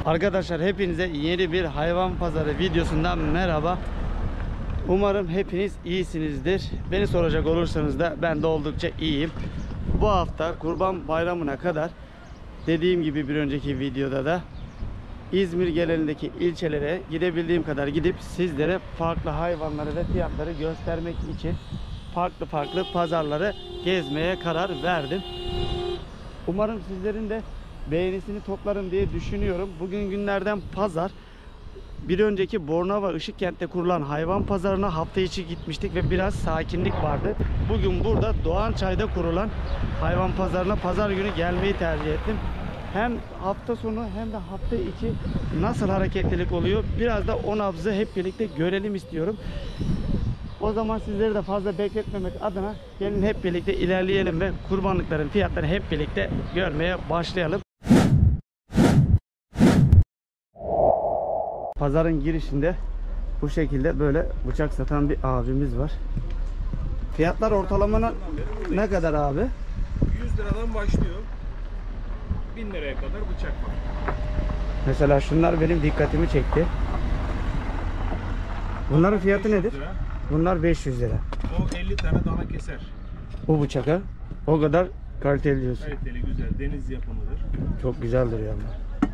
Arkadaşlar hepinize yeni bir hayvan pazarı videosundan merhaba. Umarım hepiniz iyisinizdir. Beni soracak olursanız da ben de oldukça iyiyim. Bu hafta Kurban Bayramı'na kadar dediğim gibi bir önceki videoda da İzmir genelindeki ilçelere gidebildiğim kadar gidip sizlere farklı hayvanları ve fiyatları göstermek için farklı pazarları gezmeye karar verdim. Umarım sizlerin de beğenisini toplarım diye düşünüyorum. Bugün günlerden pazar. Bir önceki Bornova Işıkkent'te kurulan hayvan pazarına hafta içi gitmiştik ve biraz sakinlik vardı. Bugün burada Doğançay'da kurulan hayvan pazarına pazar günü gelmeyi tercih ettim. Hem hafta sonu hem de hafta içi nasıl hareketlilik oluyor biraz da o nabzı hep birlikte görelim istiyorum. O zaman sizleri de fazla bekletmemek adına gelin hep birlikte ilerleyelim ve kurbanlıkların fiyatlarını hep birlikte görmeye başlayalım. Pazarın girişinde bu şekilde böyle bıçak satan bir abimiz var. Fiyatlar ortalamana ne kadar abi? 100 liradan başlıyor. 1000 liraya kadar bıçak var. Mesela şunlar benim dikkatimi çekti. Bunların fiyatı nedir? Lira. Bunlar 500 lira. O 50 tane dana keser. Bu bıçaka o kadar kaliteli diyorsun. Kaliteli, güzel. Deniz yapımıdır. Çok güzel duruyor ama.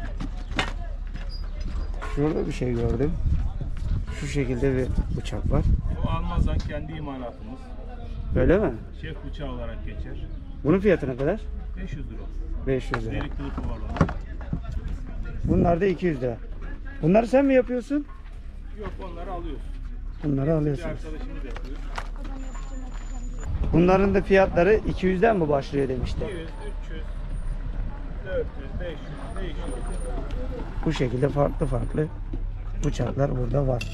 Şurada bir şey gördüm. Şu şekilde bir bıçak var. O Almaz'dan kendi imalatımız. Öyle mi? Şef bıçağı olarak geçer. Bunun fiyatı ne kadar? 500 lira. 500 lira. Delik kılıfı var onun. Bunlar da 200 lira. Bunları sen mi yapıyorsun? Yok, onları alıyoruz. Bunları Bir alıyorsunuz. arkadaşımız yapıyor. Bunların da fiyatları 200'den mi başlıyor demişti. 200, 300, 400, 500 değişiyor. Bu şekilde farklı bıçaklar burada var.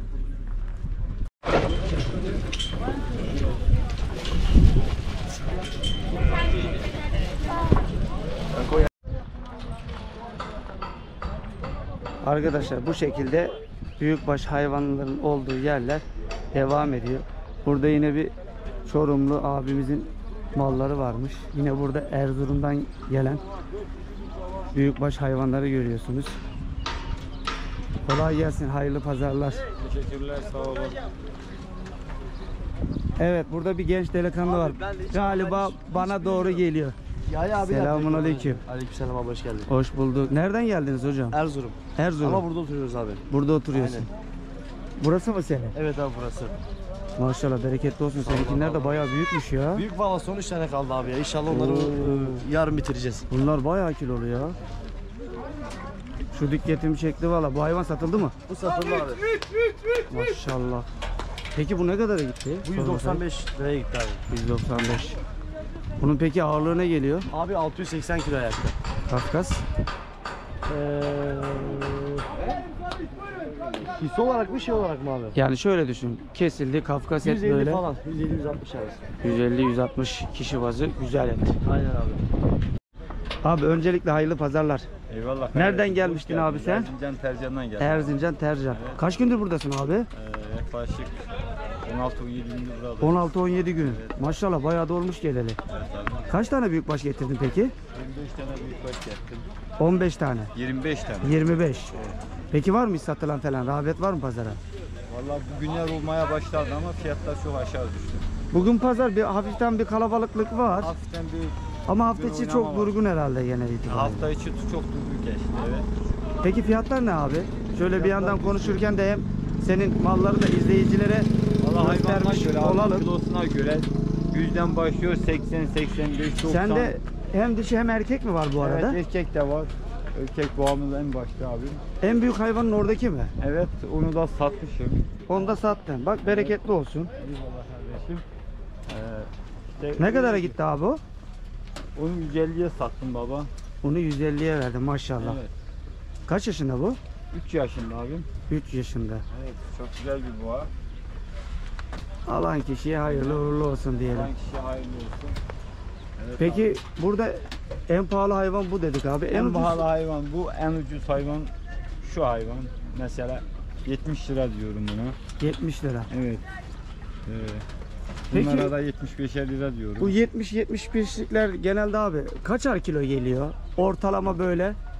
Arkadaşlar bu şekilde büyükbaş hayvanların olduğu yerler devam ediyor. Burada yine bir Çorumlu abimizin malları varmış. Yine burada Erzurum'dan gelen büyükbaş hayvanları görüyorsunuz. Kolay gelsin, hayırlı pazarlar. Teşekkürler, sağ olun. Evet, burada bir genç delikanlı var. Galiba bana doğru geliyor. Selamünaleyküm. Aleykümselam abi, hoş geldin. Hoş bulduk. Nereden geldiniz hocam? Erzurum. Erzurum. Ama burada oturuyoruz abi. Burada oturuyorsun. Aynen. Burası mı senin? Evet abi, burası. Maşallah, bereketli olsun. Seninkiler de bayağı büyükmüş ya. Büyük valla son 3 tane kaldı abi ya. İnşallah onları yarın bitireceğiz. Bunlar bayağı kilolu ya. Şu dikkatimi çekti valla. Bu hayvan satıldı mı? Bu satıldı abi. Maşallah. Peki bu ne kadara gitti? Bu 195 liraya gitti abi. 195. Bunun peki ağırlığı ne geliyor? Abi 680 kilo ayakta. Kafkas. Hisse olarak mı, şey olarak mı abi? Yani şöyle düşün. Kesildi. Kafkas et 150 böyle. falan. 150-160 arası. 150-160 kişi bazı güzel et. Aynen abi. Abi öncelikle hayırlı pazarlar. Eyvallah. Nereden gelmiştin abi sen? Erzincan Tercan'dan geldim. Erzincan Tercan. Evet. Kaç gündür buradasın abi? Yaklaşık 16-17 gündür burada. 16-17 gün. Evet. Maşallah bayağı da olmuş geleli. Evet abi. Kaç tane büyükbaş getirdin peki? 25 tane büyükbaş yaptım. 15 tane. 25 tane. 25. Peki var mı hiç satılan falan? Rağbet var mı pazara? Vallahi bugünler olmaya başladı ama fiyatlar çok aşağı düştü. Bugün pazar hafiften bir kalabalıklık var. Hafiften bir Ama hafta bir içi oynama çok var. durgun herhalde genel itibariyle. hafta içi çok durgun geçti. Evet. Peki fiyatlar ne abi? Şöyle bir yandan konuşurken de hem senin malları da izleyicilere Vallahi hayvanına göstermiş göre, olalım. kilosuna göre 100'den başlıyor 80, 85, 90. Sende hem dişi hem erkek mi var bu arada? Evet, erkek de var. Erkek boğamız en başta abi. En büyük hayvanın oradaki mi? Evet, onu da satmışım. Onu da sattın. Bak bereketli olsun. Eyvallah kardeşim. Ne kadara gitti abi o? Onu 150'ye sattım baba. Onu 150'ye verdim maşallah. Evet. Kaç yaşında bu? 3 yaşında abim. 3 yaşında. Evet, çok güzel bir boğa. Alan kişiye hayırlı uğurlu olsun diyelim. Olan kişiye hayırlı olsun. Evet, Peki abi. burada en pahalı hayvan bu dedik abi. En ucuz- pahalı hayvan bu, en ucuz hayvan şu hayvan. Mesela 70 lira diyorum buna. 70 lira. Evet. Peki- Bunlara da 75'er lira diyorum. Bu 70-75'likler genelde abi kaçar kilo geliyor? Ortalama böyle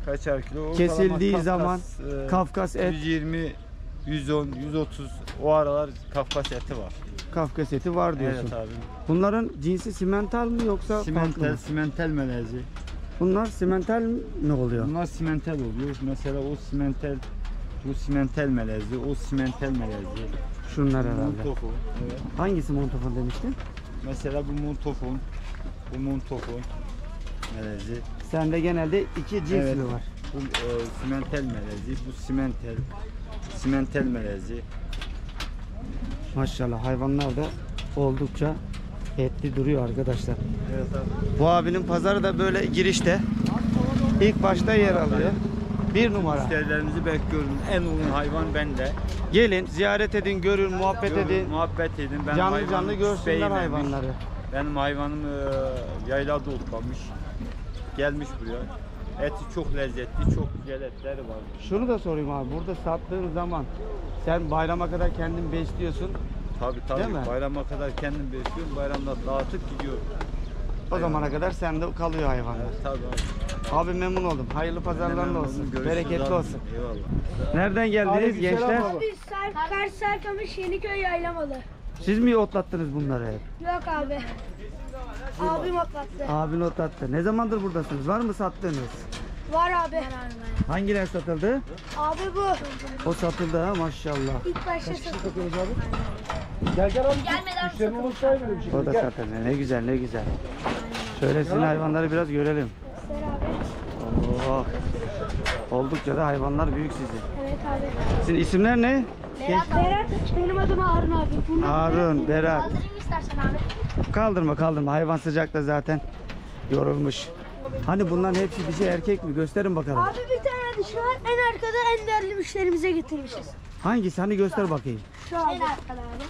Kaçar kilo? Ortalama Kesildiği Kafkas, zaman Kafkas et, 120, 110, 130 o aralar Kafkas eti var. Kafkas eti var diyorsun. Evet abi. Bunların cinsi simental mi yoksa farklı Simental, mı? simental melezi. Bunlar simental mi oluyor? Bunlar simental oluyor. Mesela o simental, bu simental melezi, o simental melezi. Şunlar herhalde. Montofon. Evet. Hangisi montofon demiştin? Mesela bu montofon, bu montofon melezi. Sende genelde iki cins Evet. mi var? Bu simental melezi, bu simental melezi. Maşallah hayvanlar da oldukça etli duruyor arkadaşlar. Evet abi. Bu abinin pazarı da böyle girişte. İlk başta yer alıyor. Bir numara. Müşterilerimizi bekliyorum. En uygun hayvan bende. Gelin ziyaret edin, görün, muhabbet Görün, edin. muhabbet edin. Ben Canlı hayvanı canlı hiç görsünler beğenmemiş. hayvanları. Benim hayvanım yaylada otlamış. Gelmiş buraya. Eti çok lezzetli, çok güzel etleri var. Şunu da sorayım abi. Burada sattığın zaman sen bayrama kadar kendin besliyorsun. Tabii Değil mi? bayrama kadar kendim besliyorum. Bayramda dağıtıp gidiyorum. O zamana kadar sende kalıyor hayvanlar. Evet, tabii abi. Abi memnun oldum. Hayırlı pazarlarla Memnun olsun. oldum. Görüşürüz Bereketli abi. olsun. Eyvallah. Nereden geldiniz gençler? Abi Kars Serkamış Yeniköy Yaylamalı. Siz mi otlattınız bunları hep? Yok abi. Abim atlattı. Abin otlattı. Ne zamandır buradasınız? Var mı sattığınız? Var abi. Hangiler satıldı? Abi bu. O satıldı ha maşallah. İlk başta satıldı. O da satıldı. Ne güzel ne güzel. Şöyle sizin hayvanları biraz görelim. Ser abi. Oo. Oldukça da hayvanlar büyük sizin. Evet abi. Sizin isimler ne? Berat. Benim adım Harun abi. Bunun Harun, Berat. Kaldırayım istersen abi. Kaldırma. Hayvan sıcakta zaten yorulmuş. Hani bunların hepsi dişi erkek mi? Gösterin bakalım. Abi bir tane dişi var. En arkada en değerli müşterimize getirmişiz. Hangisi? Hani göster bakayım. Şu abi. En arkada abi.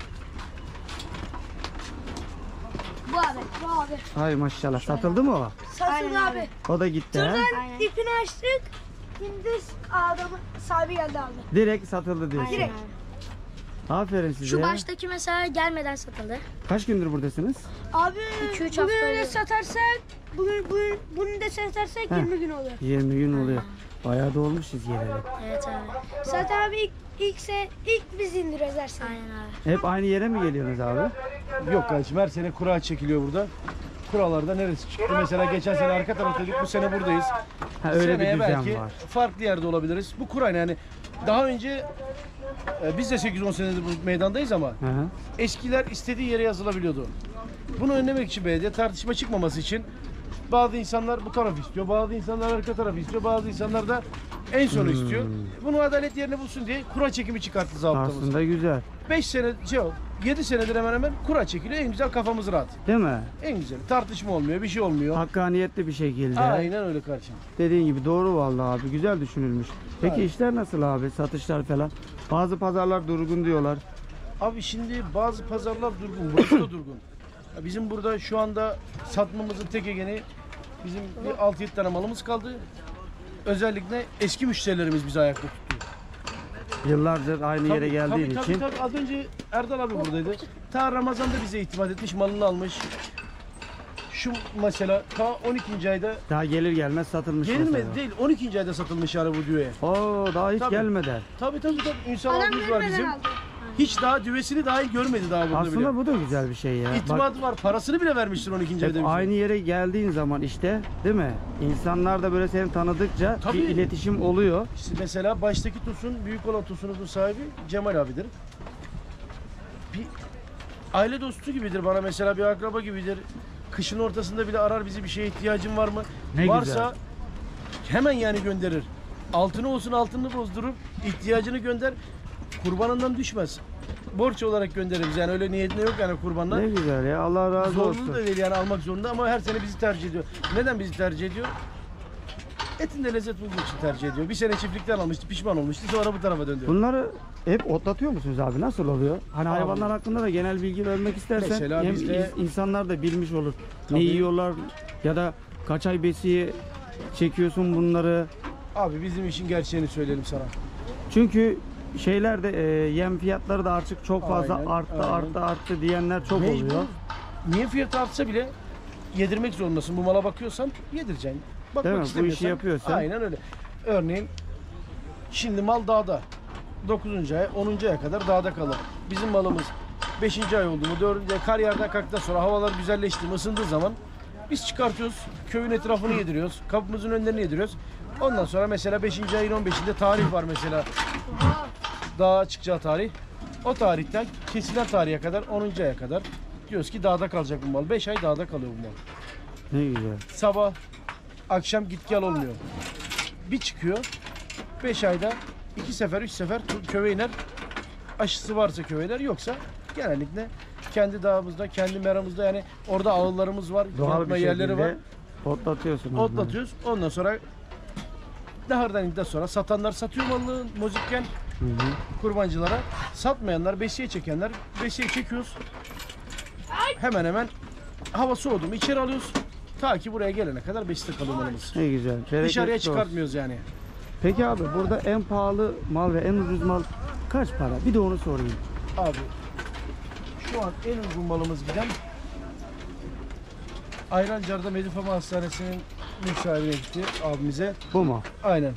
Bu abi. Bu abi. Hay maşallah. Satıldı mı o? Satıldı abi. O da gitti ha. Şuradan ipini açtık. Şimdi adamı sahibi geldi aldı. Direkt satıldı diyorsun. Direkt. Aferin size. Şu baştaki mesela gelmeden satıldı. Kaç gündür buradasınız? Abi 2-3 bugün hafta öyle oluyor. satarsak bunu da satarsak Heh. 20 gün oluyor. 20 gün oluyor. Bayağı da olmuş siz geleli. Evet abi. Zaten abi ilk biz indiriyoruz her sene. Aynen abi. Hep aynı yere mi geliyorsunuz abi? Yok kardeşim, her sene kura çekiliyor burada. Kuralarda neresi çıktı? Mesela geçen sene arka taraftaydık, bu sene buradayız. Ha, öyle bir Seneye düzen belki var. farklı yerde olabiliriz. Bu kura yani daha önce biz de 8-10 senedir bu meydandayız ama Hı hı. eskiler istediği yere yazılabiliyordu. Bunu önlemek için belediye tartışma çıkmaması için bazı insanlar bu taraf istiyor, bazı insanlar arka tarafı istiyor, bazı insanlar da en sonu istiyor. Bunu adalet yerine bulsun diye kura çekimi çıkarttı zabıtamız. Aslında güzel. 5 sene, 7 senedir hemen hemen kura çekiliyor. En güzel, kafamız rahat. Değil mi? En güzel. Tartışma olmuyor, bir şey olmuyor. Hakkaniyetli bir şekilde. Aynen öyle kardeşim. Dediğin gibi doğru vallahi abi. Güzel düşünülmüş. Peki Evet. işler nasıl abi? Satışlar falan. Bazı pazarlar durgun diyorlar. Abi şimdi bazı pazarlar durgun, burası da durgun. Ya bizim burada şu anda satmamızın tek egeni bizim bir 6-7 tane malımız kaldı. Özellikle eski müşterilerimiz bizi ayakta tuttu. Yıllardır aynı yere geldiğin için. Tabii. Az önce Erdal abi buradaydı. Ta Ramazan'da bize itimat etmiş, malını almış. Şu mesela ta 12. ayda Daha gelir gelmez satılmış gelmedi mesela. değil, 12. ayda satılmış yani bu düğeye. Oo daha hiç Tabii. gelmeden. Tabii. Ünsal Adam abimiz var görmeden bizim. aldı. Hiç daha düvesini dahi görmedi daha burada Aslında bile. bu da güzel bir şey ya. Bak, İtimadı var. Parasını bile vermiştir 12. ayda hep bize. aynı yere geldiğin zaman işte değil mi? İnsanlar da böyle seni tanıdıkça Tabii. bir iletişim oluyor. İşte mesela baştaki Tosun, büyük olan Tosun'un sahibi Cemal abidir. Bir aile dostu gibidir bana, mesela bir akraba gibidir. Kışın ortasında bile arar, bizi bir şeye ihtiyacın var mı? Ne Varsa güzel. hemen yani gönderir. Altını olsun altını bozdurur, ihtiyacını gönder. Kurbanından düşmez. Borç olarak göndeririz yani, öyle niyetine yok yani kurbandan. Ne güzel ya. Allah razı Zorunlu olsun. da değil yani, almak zorunda ama her sene bizi tercih ediyor. Neden bizi tercih ediyor? Etinde lezzet bulduğu için tercih ediyor. Bir sene çiftlikten almıştı, pişman olmuştu, sonra bu tarafa döndü. Bunları hep otlatıyor musunuz abi? Nasıl oluyor? Hani Abi. hayvanlar hakkında da genel bilgi vermek istersen Mesela hem bizde- insanlar da bilmiş olur. Tabii. Ne yiyorlar ya da kaç ay besiye çekiyorsun bunları. Abi bizim işin gerçeğini söyleyelim sana. Çünkü şeylerde yem fiyatları da artık çok fazla Aynen, arttı aynen. arttı diyenler çok Mecbur. oluyor. Niye fiyatı artsa bile yedirmek zorundasın. Bu mala bakıyorsan yedireceksin. Bakmak Değil mi? Bu işi istemiyorsan- yapıyorsan. Aynen öyle. Örneğin şimdi mal dağda. 9. ay, 10. aya kadar dağda kalır. Bizim malımız 5. ay oldu mu, 4. ay kar yağdan kalktıktan sonra havalar güzelleşti mi, ısındığı zaman biz çıkartıyoruz. Köyün etrafını yediriyoruz. Kapımızın önlerini yediriyoruz. Ondan sonra mesela 5. ayın 15'inde tarih var mesela. Dağa çıkacağı tarih. O tarihten kesilen tarihe kadar 10. aya kadar diyoruz ki dağda kalacak bu mal. 5 ay dağda kalıyor bu mal. Ne güzel. Sabah, akşam git gel olmuyor. Bir çıkıyor. 5 ayda 2 sefer, 3 sefer köye iner. Aşısı varsa köye iner, yoksa genellikle kendi dağımızda, kendi meramızda, yani orada ağıllarımız var, Doğal yatma bir yerleri var. şekilde otlatıyorsun. Otlatıyoruz. Ondan sonra dahardan indikten sonra satanlar satıyor malını mozikken Hı hı. kurbancılara. Satmayanlar, besiye çekenler, besiye çekiyoruz. Hemen hemen hava soğudu mu içeri alıyoruz. Ta ki buraya gelene kadar beside kalıyor malımız. Ne güzel. Bereketli Dışarıya olsun. çıkartmıyoruz yani. Peki abi burada en pahalı mal ve en ucuz mal kaç para? Bir de onu sorayım. Abi şu an en uygun malımız giden Ayrancar'da Medifama Hastanesi'nin mülk gitti abimize. Bu mu? Aynen.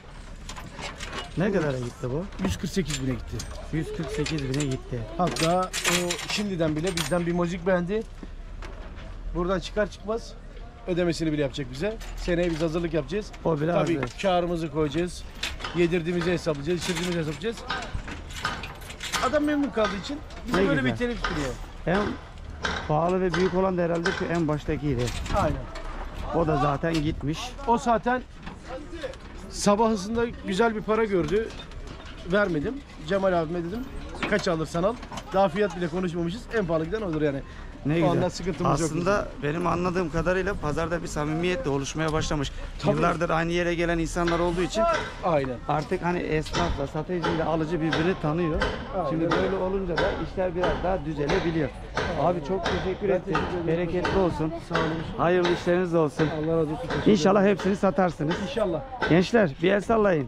Ne kadara gitti bu? 148 bine gitti. 148 bine gitti. Hatta o şimdiden bile bizden bir mozik beğendi. Buradan çıkar çıkmaz ödemesini bile yapacak bize. Seneye biz hazırlık yapacağız. O biraz Tabii karımızı koyacağız. Yedirdiğimizi hesaplayacağız, içirdiğimizi hesaplayacağız. Adam memnun kaldığı için bize Ne böyle güzel. bir telif veriyor. en pahalı ve büyük olan da herhalde şu en baştakiydi. Aynen. O da zaten gitmiş. O zaten sabahısında güzel bir para gördü. Vermedim. Cemal abime dedim kaç alırsan al. Daha fiyat bile konuşmamışız. En pahalı giden odur yani. Ne O güzel. anda sıkıntımız yok Aslında benim anladığım kadarıyla pazarda bir samimiyet de oluşmaya başlamış. Tabii. Yıllardır aynı yere gelen insanlar olduğu için Aynen. artık hani esnafla satıcıyla alıcı birbirini tanıyor. Aynen. Şimdi böyle olunca da işler biraz daha düzelebiliyor. Abi çok teşekkür ettim. Bereketli olsun. Sağ olun. Hayırlı işleriniz olsun. Allah razı olsun. Teşekkür İnşallah ederim. hepsini satarsınız. İnşallah. Gençler bir el sallayın.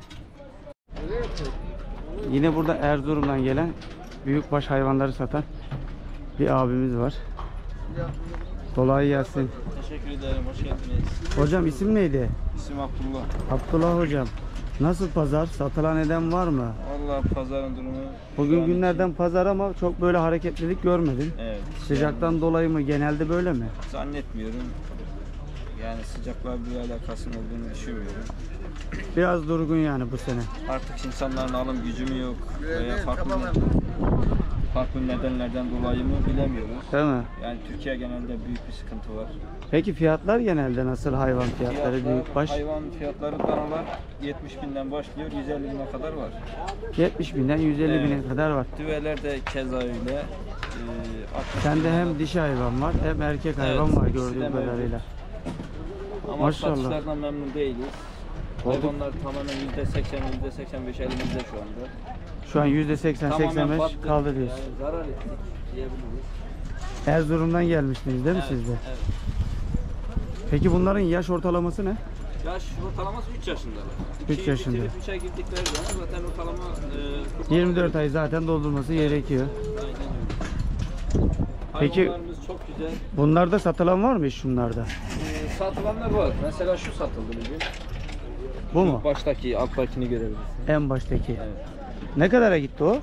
Yine burada Erzurum'dan gelen büyükbaş hayvanları satan bir abimiz var. Kolay gelsin. Teşekkür ederim, hoş geldiniz. Hocam isim neydi? İsim Abdullah. Abdullah hocam. Nasıl pazar? Satılan eden var mı? Vallahi pazarın durumu... Bugün şu an günlerden pazar ama çok böyle hareketlilik görmedim. için- Evet. Sıcaktan dolayı mı? Genelde böyle mi? Zannetmiyorum. Yani sıcakla bir alakasının olduğunu düşünmüyorum. Biraz durgun yani bu sene. Artık insanların alım gücü mü yok veya farklı nedenlerden dolayı mı bilemiyoruz. Değil mi? Yani Türkiye genelinde büyük bir sıkıntı var. Peki fiyatlar genelde nasıl hayvan fiyatları büyükbaş? Hayvan fiyatları danalar 70 binden başlıyor, 150 bine kadar var. 70 binden 150 Evet. bine kadar var. Düveler de keza öyle. 60 Sende binden hem dişi hayvan var hem erkek hayvan Evet, var ikisi de gördüğüm mevcut. kadarıyla. Ama Maşallah. satışlardan memnun değiliz. Hayvanlar tamamen %80, %85 elimizde şu anda. Şu an %80-85 battık. kaldı diyorsun. Yani zarar ettik diyebiliriz. Erzurum'dan gelmiştiniz değil mi siz de? Evet. Peki bunların yaş ortalaması ne? Yaş ortalaması 3 yaşındalar. 3 yaşında. 3'e girdikleri zaman zaten ortalama 24 ay zaten doldurması gerekiyor. Aynen öyle. Peki- Hayvanlarımız çok güzel. Bunlarda satılan var mı hiç şunlarda? Satılanlar var. Mesela şu satıldı bugün. Bu mu? Baştaki, alttakini görebilirsin. En baştaki. Evet. Ne kadara gitti o?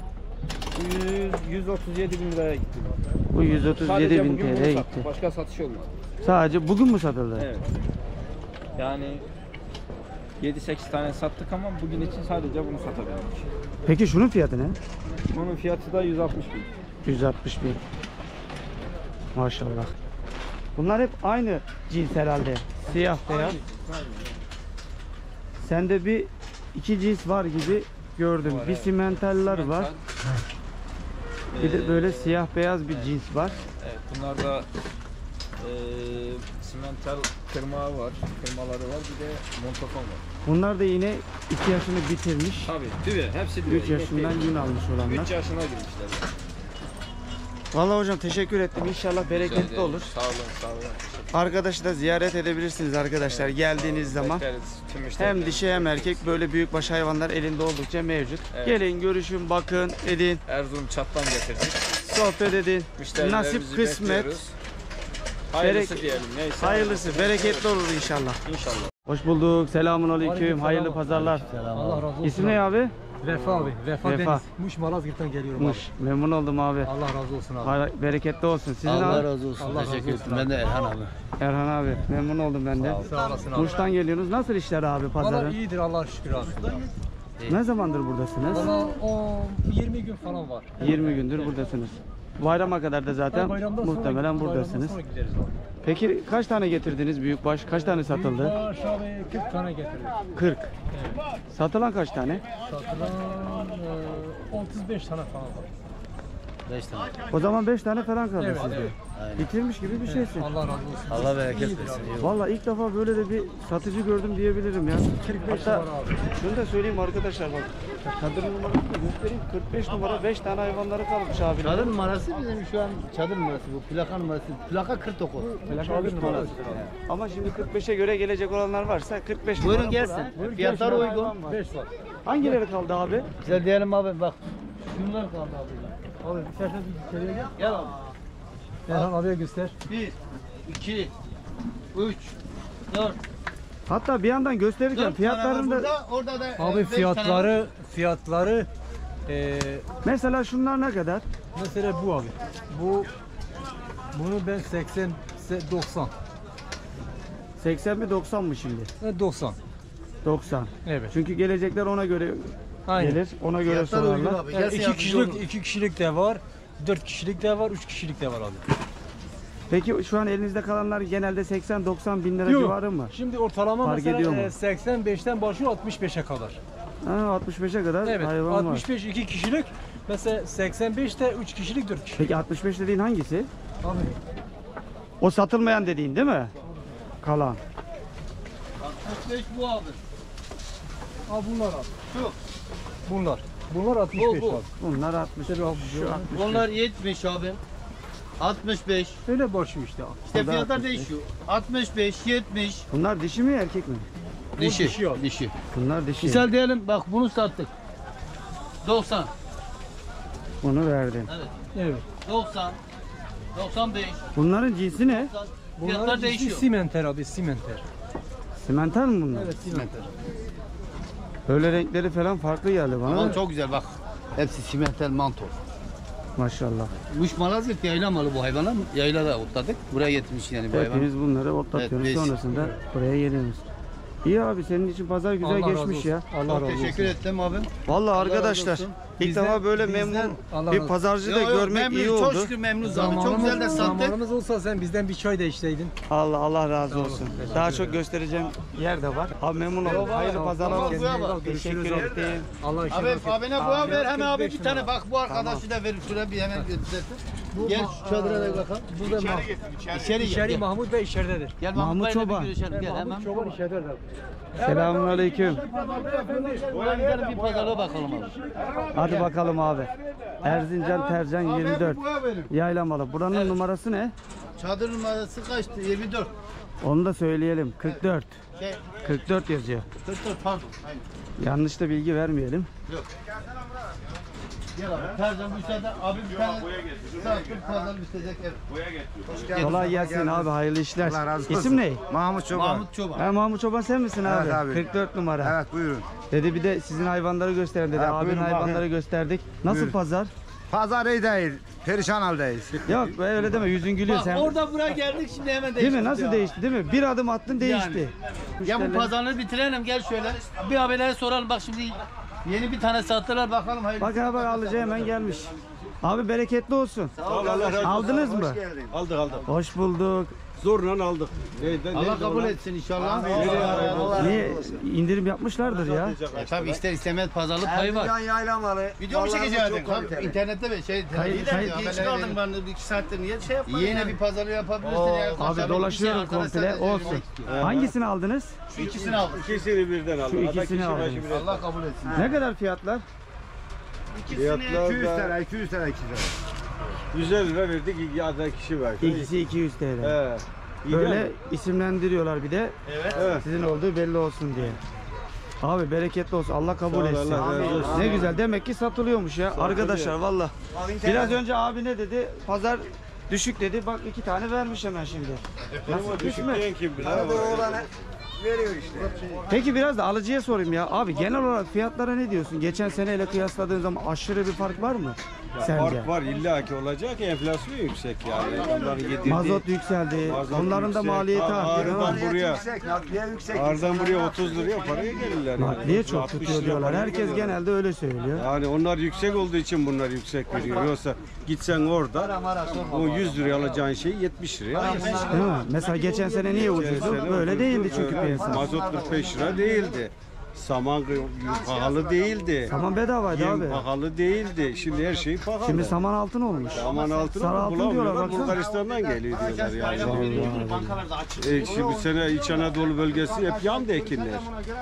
137 bin liraya gitti. Bu 137 bin bugün bunu TL'ye sattık. gitti. Başka satış olmadı. Sadece bugün mü satıldı? Evet. Yani 7-8 tane sattık ama bugün için sadece bunu satabildik. Peki şunun fiyatı ne? Bunun fiyatı da 160 bin. 160 bin. Maşallah. Bunlar hep aynı cins herhalde. Siyah beyaz. Sende bir iki cins var gibi gördüm. Var, Bir evet. simentaller var. Bir de böyle siyah beyaz bir cins var. Evet, bunlarda simental kırmağı var, kırmaları var, bir de montofon var. Bunlar da yine 2 yaşını bitirmiş. Tabii, düve, hepsi düve. 3 yaşından gün almış olanlar. 3 yaşına girmişler. Vallahi hocam teşekkür ettim. İnşallah bereketli olur. Sağ olun, sağ olun. Arkadaşı da ziyaret edebilirsiniz arkadaşlar geldiğiniz zaman. Bekleriz tüm Hem müşterilerimizi. dişi hem erkek böyle büyükbaş hayvanlar elinde oldukça mevcut. Evet. Gelin görüşün, bakın, edin, Erzurum çattan getirdik. sohbet edin. Müşterilerimizi Nasip kısmet. bekliyoruz. Hayırlısı diyelim. Neyse. Hayırlısı, bereketli olur inşallah. İnşallah. Hoş bulduk. Selamun aleyküm. Hayırlı pazarlar. Allah razı olsun. İsim ne abi? Vefa abi. Vefa Vefa. Deniz. Muş Malazgirt'ten geliyorum Muş. Memnun oldum abi. abi. Allah razı olsun abi. Bereketli olsun. Sizin Allah abi? razı olsun. Allah razı Teşekkür olsun ederim. Ben de Erhan abi. Erhan abi. Memnun oldum ben de. Sağ olasın abi. Muş'tan geliyorsunuz. Nasıl işler abi Valla pazarın? iyidir Allah'a şükür abi. Ne zamandır buradasınız? Valla o 20 gün falan var. 20 gündür buradasınız. Bayrama kadar da zaten Bayramdan sonra- muhtemelen buradasınız. bayramdan sonra gideriz abi. Peki kaç tane getirdiniz büyükbaş? Kaç tane satıldı? Baş abi 40 tane getirdik. 40. Satılan kaç tane? Satılan 35 tane falan var. 5 tane. O zaman 5 tane falan kaldı Evet, sizde. evet. Bitirmiş gibi bir şeysin. Allah razı olsun. Allah bereket İyidir versin. abi. Vallahi ilk defa böyle de bir satıcı gördüm diyebilirim ya. 45 Hatta var abi. şunu da söyleyeyim arkadaşlar bak. Çadır numarasını da göstereyim. 45 numara 5 tane hayvanları kalmış abi. Çadır numarası bizim şu an çadır numarası bu. Plaka numarası. Plaka 49. Plakalı numarası. Ama şimdi 45'e göre gelecek olanlar varsa 45 numara. Buyurun gelsin. Fiyatlar uygun. 5 var. Hangileri kaldı abi? Güzel diyelim abi bak. Şunlar kaldı abi. Abi istersen bir içeriye gel. Gel abi. Erhan abiye göster. 1, 2, 3, 4. Hatta bir yandan gösterirken fiyatlarını da Orada da Abi beş fiyatları mesela şunlar ne kadar? mesela bu abi. Bunu ben 80 90. 80 mi 90 mı şimdi? 90. 90. Evet. Çünkü gelecekler ona göre Aynen. gelir. Ona göre Fiyatlar uygun sorarlar. abi. Yani Gelse iki kişilik de var, 4 kişilik de var, 3 kişilik de var abi. Peki şu an elinizde kalanlar genelde 80-90 bin lira Yok. civarı mı? Şimdi ortalama Fark mesela ediyor mu? 85'ten başlıyor 65'e kadar. Ha, 65'e kadar Evet. hayvan var. 65 2 kişilik. Mesela 85'te 3 kişilik 4 kişilik. Peki 65 dediğin hangisi? Abi. O satılmayan dediğin değil mi? Kalan. 65 bu abi. Al bunlar abi. Şu. Bunlar. Bunlar 65 Bu. abi. Bunlar 60. Şu 60. Onlar 70 abi. 65. Öyle başlıyor işte abi. İşte Bu da fiyatlar 65. değişiyor. 65, 70. Bunlar dişi mi erkek mi? Dişi. dişi abi. Dişi. Bunlar dişi. Misal diyelim bak bunu sattık. 90. Bunu verdin. Evet. 90. 95. Bunların cinsi ne? 90. Bunlar Fiyatlar ciddi değişiyor. simenter abi, simenter. Simental mi bunlar? Evet, simenter. Böyle renkleri falan farklı geldi bana. Aman da. çok güzel bak. Hepsi simental manto. Maşallah. Muş Malazgirt yayla malı bu hayvanlar. Yaylada otladık. Buraya getirmiş yani bu hayvan. Hepiniz bunları otlatıyorsunuz. Evet, biz- Sonrasında buraya geliyorsunuz. İyi abi senin için pazar güzel Allah razı geçmiş olsun. ya. Allah razı Çok olsun. teşekkür ettim abi. Vallahi razı arkadaşlar olsun. ilk Bizden- defa böyle bizden memnun Allah bir razı pazarcı da Yo, yo, görmek iyi memnunuz, oldu. Çok şükür memnunuz abi. Çok güzel de sattık. Zamanımız olsa sen bizden bir çay da içseydin. Allah razı olsun. Daha çok göstereceğim yer de var. Abi memnun oldum. Hayırlı pazarlar Tamam, olsun. buyur abi. Teşekkür Görüşürüz abi. ettim. Allah Abi işini abine boğa ver hemen abi bir tane bak bu arkadaşı da verir şuraya bir hemen götürelim. Gel şu çadıra da bakalım. Burada içeri İçeri gel. Mahmut Bey içeridedir. Gel Mahmut Mahmut Bey'le Çoban. bir görüşelim gel hemen. Mahmut Çoban içeridedir. Selamun aleyküm. Buraya gidelim bir pazara bakalım abi. Hadi bakalım abi. Erzincan Tercan 24. Yaylamalı. Buranın numarası ne? Çadır numarası kaçtı? 24. Onu da söyleyelim. 44. Şey 44 yazıyor. 44 pardon. Aynen. Yanlış da bilgi vermeyelim. Gel abi. Tercan müsaade. Abi bir tane sattım pazar bitecek ev. Kolay gelsin abi. Hayırlı işler. İsim ne? Mahmut Çoban. Mahmut Çoban. Ha, Mahmut Çoban sen misin abi? Evet abi. 44 numara. Evet buyurun. Dedi bir de sizin hayvanları gösterin dedi. Evet, Abinin buyurun, hayvanları bakın. gösterdik. Nasıl Buyurun. pazar? Pazar iyi değil. Perişan haldeyiz. Yok be öyle deme yüzün gülüyor Bak sen. orada buraya geldik şimdi hemen Değil değişti. mi? Nasıl değişti değil mi? Bir adım attın değişti. Ya bu Müşteriler- pazarını bitirelim gel şöyle. Bir abilere soralım bak şimdi yeni bir tane sattılar bakalım hayır. Bak abi alıcı hemen gelmiş. Abi bereketli olsun. Aldınız mı? Aldık. Hoş bulduk. Zorla aldık. Allah kabul etsin inşallah. Niye indirim yapmışlardır ya? Tabii ister istemez pazarlık payı var. yaylamalı. Video mu çekeceğiz? İnternette mi? Geç kaldım ben de 2 saattir niye şey yapmadın? Yine bir pazarlığı yapabilirsin yani. Abi dolaşıyorum komple olsun. Hangisini aldınız? Şu ikisini aldım. İkisini birden aldık. Şu ikisini aldınız. Allah kabul etsin. Ne kadar fiyatlar? Fiyatlar 200 da lira, 200 lira, 200 lira. 150 lira verdik. Aday kişi verdi. İkisi 200 TL. He. İyi Böyle değil mi? isimlendiriyorlar bir de. Evet. Sizin olduğu belli olsun diye. Abi bereketli olsun. Allah kabul Sağ ol, etsin. Allah razı olsun. Ne güzel. Demek ki satılıyormuş ya. Arkadaşlar valla. Biraz önce abi ne dedi? Pazar düşük dedi. Bak 2 tane vermiş hemen şimdi. Nasıl Düşük düşmez? diyen kim bilir? Hadi oğlanı veriyor işte. Peki biraz da alıcıya sorayım ya. Abi genel olarak fiyatlara ne diyorsun? Geçen seneyle kıyasladığın zaman aşırı bir fark var mı? Sence? Fark var illaki olacak. Enflasyon yüksek yani. Onların yedirdiği Mazot yükseldi. mazot Onların da yüksek. maliyeti arttı. değil mi? Ağrı'dan buraya, Yüksek, nakliye yüksek. Ağrı'dan buraya 30 liraya paraya gelirler. yani. Nakliye çok 60 tutuyor lira diyorlar. paraya Herkes geliyorlar. genelde öyle söylüyor. Yani onlar yüksek olduğu için bunlar yüksek veriyor. Yoksa gitsen orada o 100 liraya alacağın şeyi 70 liraya alırsın. Değil mi? Mesela geçen sene niye ucuzdu? Sene Böyle ucuzdu, değildi çünkü öyle. piyasa. Mazot 45 lira değildi. Saman pahalı değildi. Saman bedavaydı abi. Yem pahalı değildi. Şimdi her şey pahalı. Şimdi saman altın olmuş. Saman altın Sarı altın diyorlar bulamıyorlar. baksana. Bulgaristan'dan geliyor diyorlar yani. Şimdi bu sene İç Anadolu bölgesi hep yandı ekinler.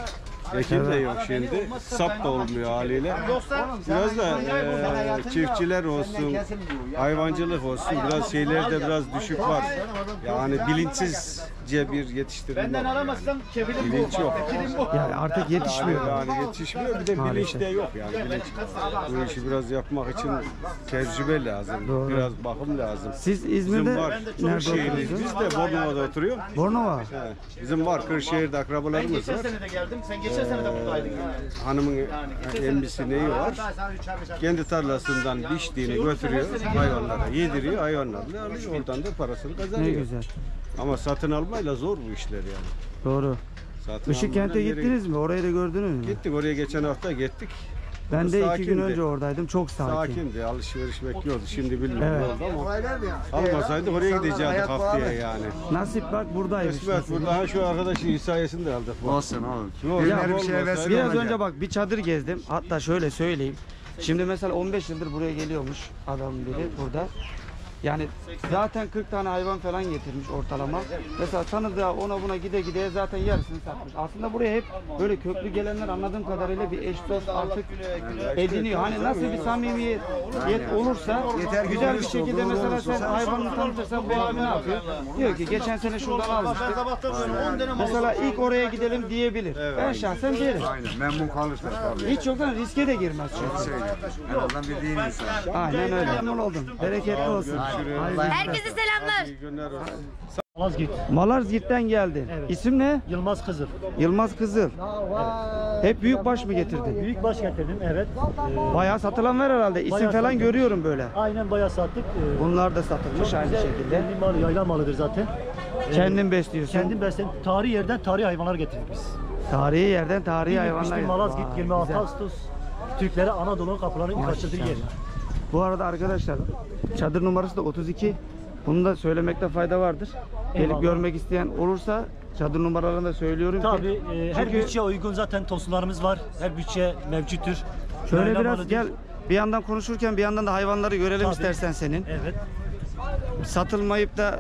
Ekin de yok şimdi. Sap da olmuyor haliyle. Biraz da çiftçiler olsun, hayvancılık olsun biraz şeylerde biraz düşük var. Yani bilinçsizce bir yetiştirme var. Yani. Bilinç yok. Yani artık yetişmiyor. Yani yetişmiyor. Bir de bilinç Maalesef. de yok yani. Bilinç. Bu işi biraz yapmak için tecrübe lazım. Doğru. Biraz bakım lazım. Siz Bizim İzmir'de var. nerede Kırşehirliyiz. oturuyorsunuz? Biz de Bornova'da oturuyoruz. Bornova. He, bizim var Kırşehir'de akrabalarımız var. de geldim. Sen geçen sene de buradaydın. Hanımın embisi neyi var? Kendi tarlasından biçtiğini götürüyor hayvanlara, yediriyor, hayvanlarla alıyor. Oradan da parasını Ne kazanıyor. güzel. Ama satın almayla zor bu işler yani. Doğru. Satın Işıkkent'e almayla nereye- gittiniz mi? Orayı da gördünüz mü? Gittik oraya geçen hafta gittik. Ben de 2 gün Sakindi. önce oradaydım. Çok sakin. Sakindi, alışveriş bekliyordu. Şimdi bilmiyorum Evet. ne oldu ama almasaydık oraya gidecektik haftaya yani. Nasip bak buradaymış. Kısmet burada ha şu arkadaşın hikayesini de aldık. Olsun oğlum. Yok, Ya, yok, bir şey olmasaydı- vesile Biraz olacak. önce bak bir çadır gezdim. Hatta şöyle söyleyeyim. Şimdi mesela 15 yıldır buraya geliyormuş adam biri burada. Yani zaten 40 tane hayvan falan getirmiş ortalama. Mesela tanıdığı ona buna gide gide zaten yarısını satmış. Aslında buraya hep böyle köklü gelenler anladığım kadarıyla bir eş dost artık ediniyor. Hani nasıl bir samimiyet olursa Yeter ki güzel bir dürüst şekilde ol, doğru mesela olursun. sen hayvanını tanıtırsan bu abi ne yapıyor? Diyor ki geçen sene şuradan almıştık. Mesela ilk oraya gidelim diyebilir. Ben şahsen derim. Aynen memnun kalırsa tabii. Hiç yoktan riske de girmez çünkü. En azından bildiğin insan. Aynen öyle. Memnun oldum. Bereketli olsun. Hayırlı Herkese selamlar. İyi günler olsun. Malazgirt. Malazgirt'ten geldin. Evet. İsim ne? Yılmaz Kızıl. Yılmaz Kızıl. Hep büyükbaş mı getirdin? Büyük baş getirdim evet. Bayağı satılan var herhalde. İsim Bayağı falan satılmış. görüyorum böyle. Aynen bayağı sattık. Bunlar da satılmış aynı şekilde. Kendi malı, yayla malıdır zaten. Kendin besliyorsun. Kendim besledim. Tarihi yerden tarihi hayvanlar getirdik biz. Tarihi yerden tarihi hayvanlar. Hayvanlar. Malazgirt Vay, 26 güzel. Ağustos. Türklere Anadolu'nun kapılarını ilk açıldığı yer. Bu arada arkadaşlar çadır numarası da 32. Bunu da söylemekte fayda vardır. Gelip Eyvallah. görmek isteyen olursa çadır numaralarını da söylüyorum ki. Tabii her Çünkü bütçeye uygun zaten tosunlarımız var. Her bütçe mevcuttur. şöyle Yayla biraz malıdır. gel bir yandan konuşurken bir yandan da hayvanları görelim Tabii. istersen senin. Evet. Satılmayıp da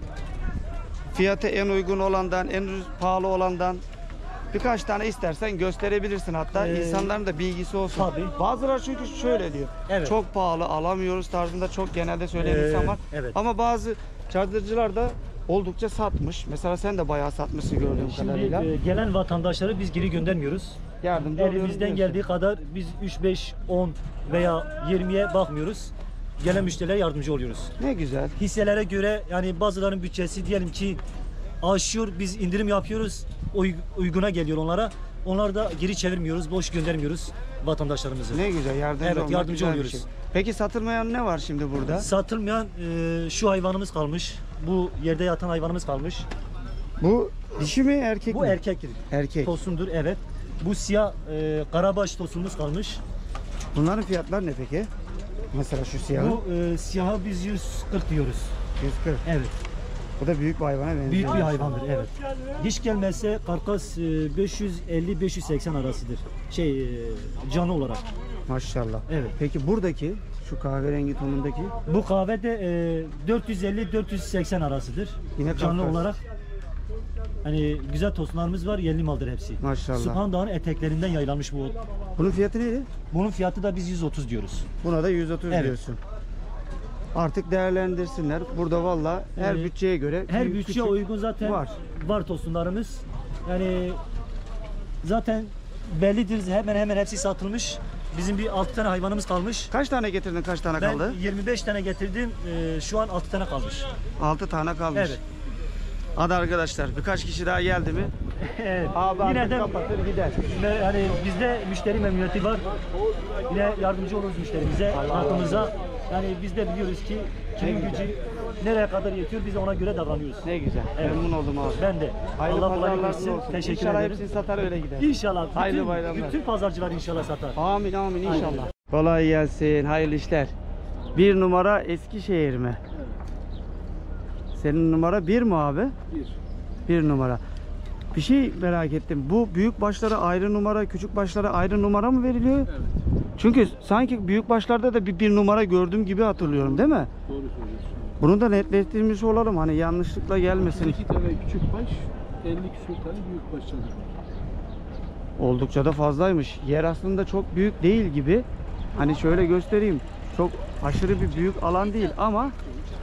fiyatı en uygun olandan, en pahalı olandan birkaç tane istersen gösterebilirsin hatta insanların da bilgisi olsun. Tabii. Bazıları çünkü şöyle diyor. Evet. Çok pahalı alamıyoruz tarzında çok genelde söyleyen insan var. evet. Ama bazı çadırcılar da oldukça satmış. Mesela sen de bayağı satmışsın gördüğüm Şimdi kadarıyla. gelen vatandaşları biz geri göndermiyoruz. Yardımcı oluyoruz Elimizden diyorsun. geldiği kadar biz 3, 5, 10 veya 20'ye bakmıyoruz. Gelen müşterilere yardımcı oluyoruz. Ne güzel. Hisselere göre yani bazılarının bütçesi diyelim ki aşıyor, biz indirim yapıyoruz. Uyguna geliyor onlara. Onları da geri çevirmiyoruz, boş göndermiyoruz vatandaşlarımızı. Ne güzel yardımcı Evet, olmak yardımcı güzel bir oluyoruz. şey. Peki satılmayan ne var şimdi burada? Satılmayan şu hayvanımız kalmış. Bu yerde yatan hayvanımız kalmış. Bu dişi mi erkek Bu mi? erkektir. Erkek. Tosundur evet. Bu siyah karabaş tosunumuz kalmış. Bunların fiyatları ne peki? Mesela şu siyahı. Bu siyaha biz 140 diyoruz. 140. Evet. Bu da büyük bir hayvana benziyor. Büyük bir hayvandır evet. Diş gelmezse karkas 550-580 arasıdır. Canlı olarak. Maşallah. Evet. Peki buradaki şu kahverengi tonundaki Bu kahvede 450-480 arasıdır. Yine Canlı Kafkas. olarak. Hani güzel tosunlarımız var, yerli maldır hepsi. Maşallah. Süphan Dağı'nın eteklerinden yaylanmış bu. bunun fiyatı neydi? Bunun fiyatı da biz 130 diyoruz. Buna da 130 Evet. diyorsun. Artık değerlendirsinler. Burada valla her bütçeye göre Her büyük, bütçeye küçük uygun zaten var. var tosunlarımız. Yani zaten bellidir, hemen hepsi satılmış. Bizim bir 6 tane hayvanımız kalmış. Kaç tane getirdin, kaç tane Ben kaldı? 25 tane getirdim. Şu an 6 tane kalmış. 6 tane kalmış. Evet. Hadi arkadaşlar birkaç kişi daha geldi mi Evet. Abi Yine artık de kapatır gider. yani bizde müşteri memnuniyeti var. Yine yardımcı oluruz müşterimize, halkımıza. Yani biz de biliyoruz ki kimin gücü nereye kadar yetiyor, biz de ona göre davranıyoruz. Ne güzel. Evet. Memnun oldum abi. Ben de. Hayırlı Allah kolaylık pazarlar versin. olsun. Teşekkür İnşallah ederim. hepsini satar öyle gider. İnşallah. Hayırlı bayramlar. Bütün pazarcılar inşallah satar. Amin amin inşallah. Kolay gelsin. Hayırlı işler. Bir numara Eskişehir mi? Senin numara 1 mi abi? 1 numara. Bir şey merak ettim. Bu büyük başlara ayrı numara, küçük başlara ayrı numara mı veriliyor? Evet. Çünkü sanki büyük başlarda da bir numara gördüm gibi hatırlıyorum, değil mi? Doğru söylüyorsun. Bunu da netleştirmiş olalım. Hani yanlışlıkla gelmesin. 2 tane küçük baş, 50 küsur tane büyük baş çadır var. Oldukça da fazlaymış. Yer aslında çok büyük değil gibi. Hani şöyle göstereyim. Çok aşırı bir büyük alan değil ama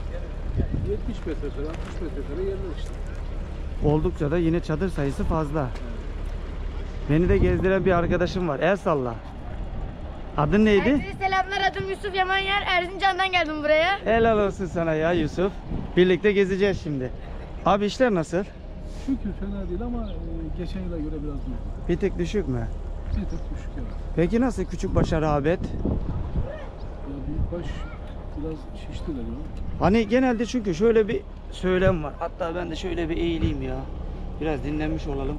70 metrekare, 60 metrekare yerler işte. oldukça da yine çadır sayısı fazla. Beni de gezdiren bir arkadaşım var. El salla. Adın neydi? Herkese selamlar, adım Yusuf Yamanyer. Erzincan'dan geldim buraya. Helal olsun sana ya Yusuf. Birlikte gezeceğiz şimdi. Abi işler nasıl? Şükür fena değil ama geçen yıla göre biraz düşük. Bir tık düşük mü? Bir tık düşük evet. Peki nasıl küçük başa rağbet? Ya büyük baş biraz şişti galiba. Hani genelde çünkü şöyle bir söylem var. Hatta ben de şöyle bir eğileyim ya. Biraz dinlenmiş olalım.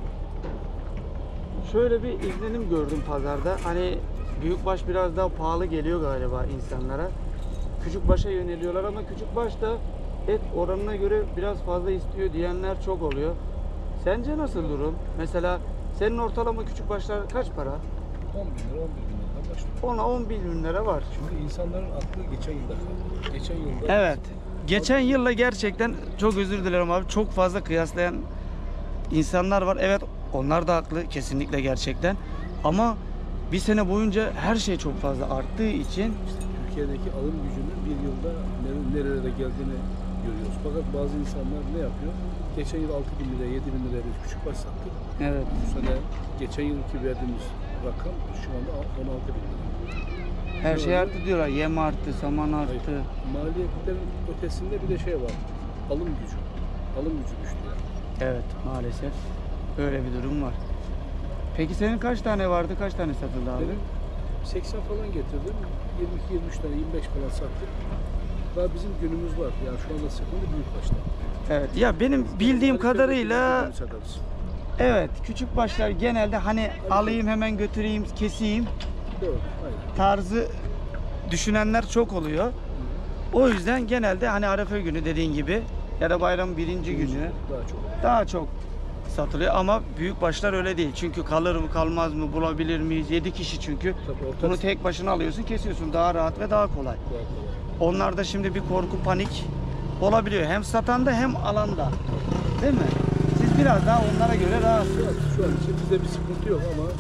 Şöyle bir izlenim gördüm pazarda. Hani büyükbaş biraz daha pahalı geliyor galiba insanlara. Küçükbaşa yöneliyorlar ama küçükbaş da et oranına göre biraz fazla istiyor diyenler çok oluyor. Sence nasıl durum? Mesela senin ortalama küçükbaşlar kaç para? 10 bin lira, 11 bin liradan başlıyor. 10 bin lira var. Çünkü insanların aklı geçen yılda kaldı. Geçen yılda... Evet. Geçen yılla gerçekten çok özür dilerim abi. Çok fazla kıyaslayan insanlar var. Evet, onlar da haklı kesinlikle gerçekten. Ama bir sene boyunca her şey çok fazla arttığı için Türkiye'deki alım gücünün bir yılda nerelere geldiğini görüyoruz. Fakat bazı insanlar ne yapıyor? Geçen yıl 6 bin liraya, 7 bin liraya biz küçük baş sattık. evet. Bu sene geçen yılki verdiğimiz rakam şu anda 16 bin lira. Her şey arttı diyorlar. Yem arttı, saman arttı. Maliyetlerin ötesinde bir de şey var. Alım gücü. Alım gücü düştü yani. Evet, maalesef öyle bir durum var. Peki senin kaç tane vardı? Kaç tane satıldı abi? Benim 80 falan getirdim. 22-23 tane, 25 falan sattık. Daha bizim günümüz var. Yani şu anda sıkıntı büyük başta. Evet. Ya benim bildiğim kadarıyla Satarız. evet, küçük başlar genelde hani alayım hemen götüreyim, keseyim Doğru. Aynen. tarzı düşünenler çok oluyor. O yüzden genelde hani Arefe günü dediğin gibi ya da bayramın birinci günü daha çok satılıyor ama büyük başlar öyle değil. Çünkü kalır mı kalmaz mı bulabilir miyiz? 7 kişi çünkü. Bunu tek başına alıyorsun, kesiyorsun. Daha rahat ve daha kolay. Onlarda şimdi bir korku, panik olabiliyor. Hem satanda hem alanda. Değil mi? Siz biraz daha onlara göre rahatsınız. Şu an için bizde bir sıkıntı yok ama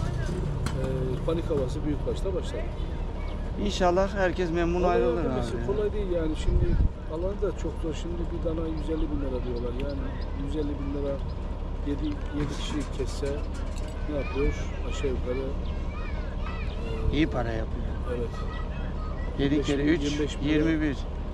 panik havası büyük başta başladı. İnşallah herkes memnun ayrılır abi. Kolay değil yani şimdi alan da çok zor. Şimdi bir dana 150 bin lira diyorlar. Yani 150 bin lira 7 kişi kesse ne yapıyor? Aşağı yukarı İyi para yapıyor. evet. 7 kere 3, 25 bin lira 21.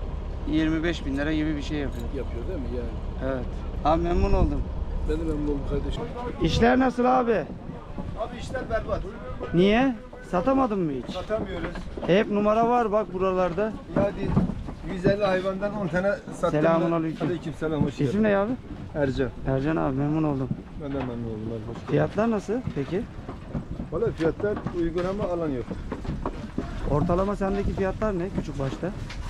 25 bin lira gibi bir şey yapıyor. yapıyor değil mi yani? Evet. Abi memnun oldum. Ben de memnun oldum kardeşim. İşler nasıl abi? Abi işler berbat. Niye? Satamadın mı hiç? Satamıyoruz. Hep numara var bak buralarda. Hadi 150 hayvandan 10 tane sattım. Selamunaleyküm. Aleykümselam, hoş geldin. İsim ne abi? Ercan. Ercan abi memnun oldum. Ben de memnun oldum. Hadi hoş geldin. Fiyatlar nasıl peki? Valla fiyatlar uygun ama alan yok. Ortalama sendeki fiyatlar ne küçük başta?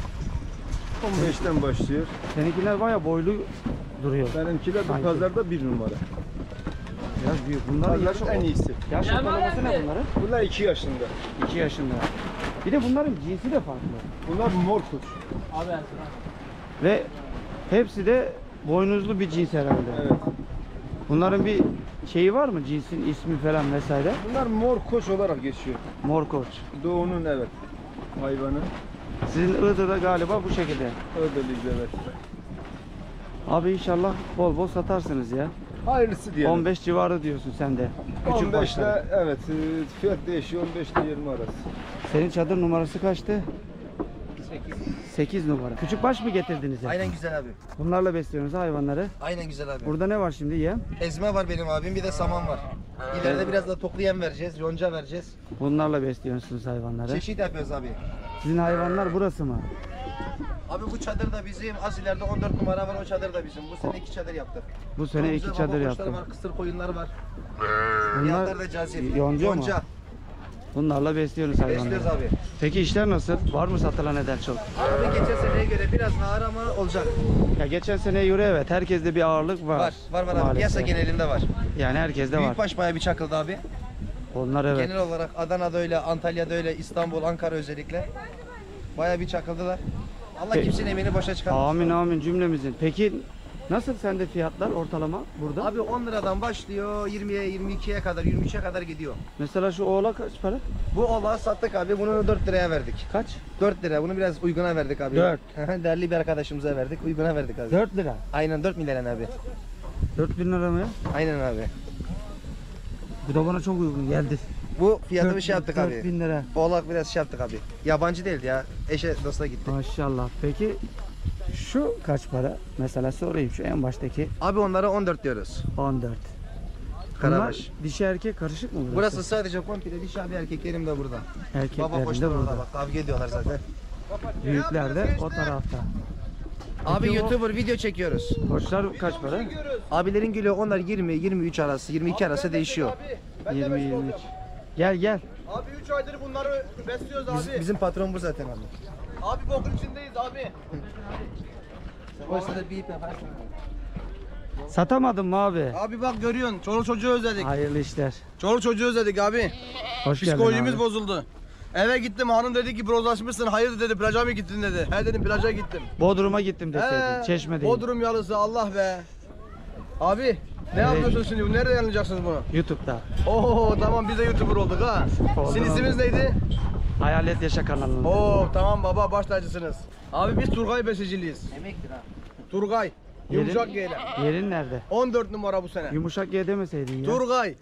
15'ten başlıyor. Seninkiler baya boylu duruyor. Benimkiler bu Sanki. pazarda 1 numara. Biraz büyük. Bunlar yaş, Pazarın en iyisi. yaş ortalaması ne bunların? Bunlar 2 yaşında. 2 yaşında. Bir de bunların cinsi de farklı. Bunlar mor kuş. Ve hepsi de boynuzlu bir cins herhalde. Evet. Bunların bir şeyi var mı? Cinsin ismi falan vesaire. Bunlar mor koç olarak geçiyor. Mor koç. Doğu'nun evet hayvanı. Sizin Iğdır'da galiba bu şekilde. Ödeliyiz evet. Abi inşallah bol bol satarsınız ya. Hayırlısı diyelim. 15 civarı diyorsun sen de. Küçük 15'te başlar. evet fiyat değişiyor 15 ile 20 arası. Senin çadır numarası kaçtı? 8 numara. Küçükbaş mı getirdiniz? hep? Aynen güzel abi. Bunlarla besliyorsunuz hayvanları. Aynen güzel abi. Burada ne var şimdi yem? Ezme var benim abim, bir de saman var. İleride biraz da toplu yem vereceğiz, yonca vereceğiz. Bunlarla besliyorsunuz hayvanları. Çeşit yapıyoruz abi. Sizin hayvanlar burası mı? Abi bu çadır da bizim, az ileride 14 numara var, o çadır da bizim. Bu sene 2 çadır yaptık. Bu sene Çok 2 güzel çadır baba kuşları yaptım. var, kısır koyunlar var. Bunlar Fiyatlar da cazip. yonca mı? Bunlarla besliyorsunuz hayvanları. Besliyoruz abi. Peki işler nasıl? Var mı satılan eder çok? Abi geçen seneye göre biraz ağır ama olacak. Ya geçen seneye göre evet herkeste bir ağırlık var. Var abi. Maalesef. Piyasa genelinde var. Yani herkeste var. Büyükbaş bayağı bir çakıldı abi. Onlar evet. Genel olarak Adana'da öyle, Antalya'da öyle, İstanbul, Ankara özellikle. Bayağı bir çakıldılar. Allah kimsenin emeğini boşa çıkarmasın. Amin amin cümlemizin. Peki nasıl sende fiyatlar ortalama burada? Abi 10 liradan başlıyor 20'ye, 22'ye kadar, 23'e kadar gidiyor. Mesela şu oğla kaç para? Bu oğlağı sattık abi, bunu 4 liraya verdik. Kaç? 4 lira, bunu biraz uyguna verdik abi. 4. Değerli bir arkadaşımıza verdik, uyguna verdik abi. 4 lira. Aynen 4 milyar abi. 4000 lira mı ya? Aynen abi. Bu da bana çok uygun geldi. Bu fiyatı bir şey yaptık abi. 4000 lira. Oğlak biraz şey yaptık abi. Yabancı değildi ya, eşe dosta gitti. Maşallah. Peki şu kaç para? Mesela sorayım şu en baştaki. Abi onlara 14 diyoruz. 14. Karabaş. Bunlar dişi erkek karışık mı burası? Burası sadece komple dişi abi, erkeklerim de burada. Baba Erkeklerin koçlar de orada burada. bak, kavga ediyorlar zaten. Büyükler de o tarafta. Abi Peki o YouTuber video çekiyoruz. koçlar kaç para? Abilerin gülü onlar 20-23 arası, 22 arası değişiyor. 20-23. Gel gel. Abi 3 aydır bunları besliyoruz abi. Bizim patron bu zaten abi. Abi bokun içindeyiz abi. Oysa da bir ip yaparsın. Satamadın mı abi? Abi bak görüyorsun, çoluk çocuğu özledik. Hayırlı işler. Çoluk çocuğu özledik abi. Hoş geldin Psikolojimiz abi. bozuldu. Eve gittim, hanım dedi ki brozlaşmışsın, hayır dedi, plaja mı gittin dedi. He dedim, plaja gittim. Bodrum'a gittim deseydin. Çeşme'deyim. Bodrum yalısı, Allah be. Abi ne yapıyorsunuz şimdi? Nerede yayınlayacaksınız bunu? YouTube'da. Oo tamam, biz de YouTuber olduk ha. Sizin isminiz neydi? Hayalet Yaşa kanalında. Oo tamam baba, baş tacısınız. Abi biz Turgay besiciliyiz. Emektir ha. Turgay. Yumuşak Y'yle. Yerin nerede? 14 numara bu sene. Yumuşak ye demeseydin ya. Turgay.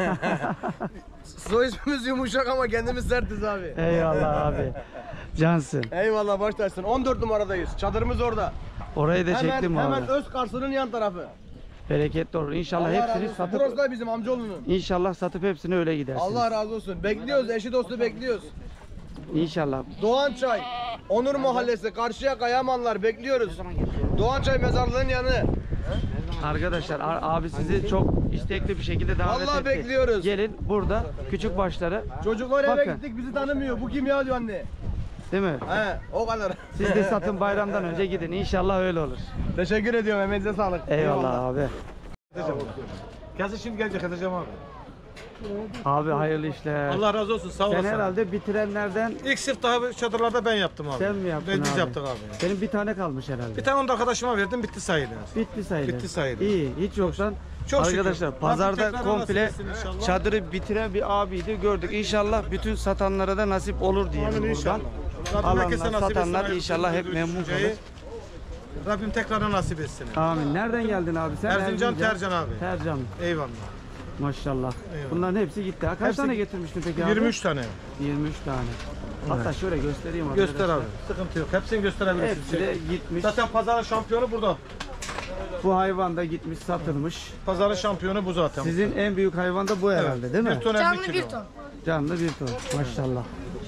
Soy ismimiz yumuşak ama kendimiz sertiz abi. Eyvallah abi. Cansın. Eyvallah, baş tacısın. 14 numaradayız. Çadırımız orada. Orayı da çektim abi. Hemen öz Karsı'nın yan tarafı. Bereketli olur. İnşallah Allah razı hepsini olsun. satıp Burası da bizim amcaoğlunun. İnşallah satıp hepsini öyle gidersiniz. Allah razı olsun. Bekliyoruz, eşi dostu bekliyoruz. İnşallah. Doğançay, Onur Mahallesi, Karşıyaka, Yamanlar bekliyoruz. Doğançay mezarlığın yanı. Arkadaşlar abi sizi çok istekli bir şekilde davet Vallahi etti. bekliyoruz. Gelin burada küçük başları. Çocuklar eve Bakın. gittik, bizi tanımıyor. Bu kim ya diyor anne. Değil mi? He, o kadar. Siz de satın bayramdan önce gidin. İnşallah öyle olur. Teşekkür ediyorum, emeğinize sağlık. Eyvallah abi. Kesin şimdi gelecek, edeceğim abi. Abi hayırlı işler. Allah razı olsun, sağ Sen olasın. herhalde bitirenlerden İlk siftahı çadırlarda ben yaptım abi. sen mi yaptın Biz abi? yaptık abi. Senin bir tane kalmış herhalde. Bir tane onu da arkadaşıma verdim, bitti sayılır. Bitti sayılır. Bitti sayılır. İyi, hiç yoksan. Çok şükür. Arkadaşlar Rabbim pazarda tekrar komple nasip etsin inşallah. çadırı bitiren bir abiydi gördük. İnşallah bütün satanlara da nasip olur diyelim Amin buradan. inşallah. Rabbim Alanlar, herkese nasip etsin, satanlar hayırlı inşallah hep bir memnun düşünceyi. kalır. Rabbim tekrardan nasip etsin. Amin. Nereden geldin abi sen? Erzincan Tercan abi. Tercan. Eyvallah. Maşallah. Eyvallah. Bunların hepsi gitti. Ha, kaç Hepsi tane gitti. getirmiştin peki abi? 23 tane. 23 tane. Hatta şöyle göstereyim Göster arkadaşlar. abi. Sıkıntı yok. Hepsini gösterebilirsin. Hepsi de gitmiş. Zaten pazarın şampiyonu burada. Bu hayvan da gitmiş satılmış. Pazarın şampiyonu bu zaten. Sizin en büyük hayvan da bu herhalde değil mi? 1 ton 50 kilo. Canlı bir ton. Maşallah.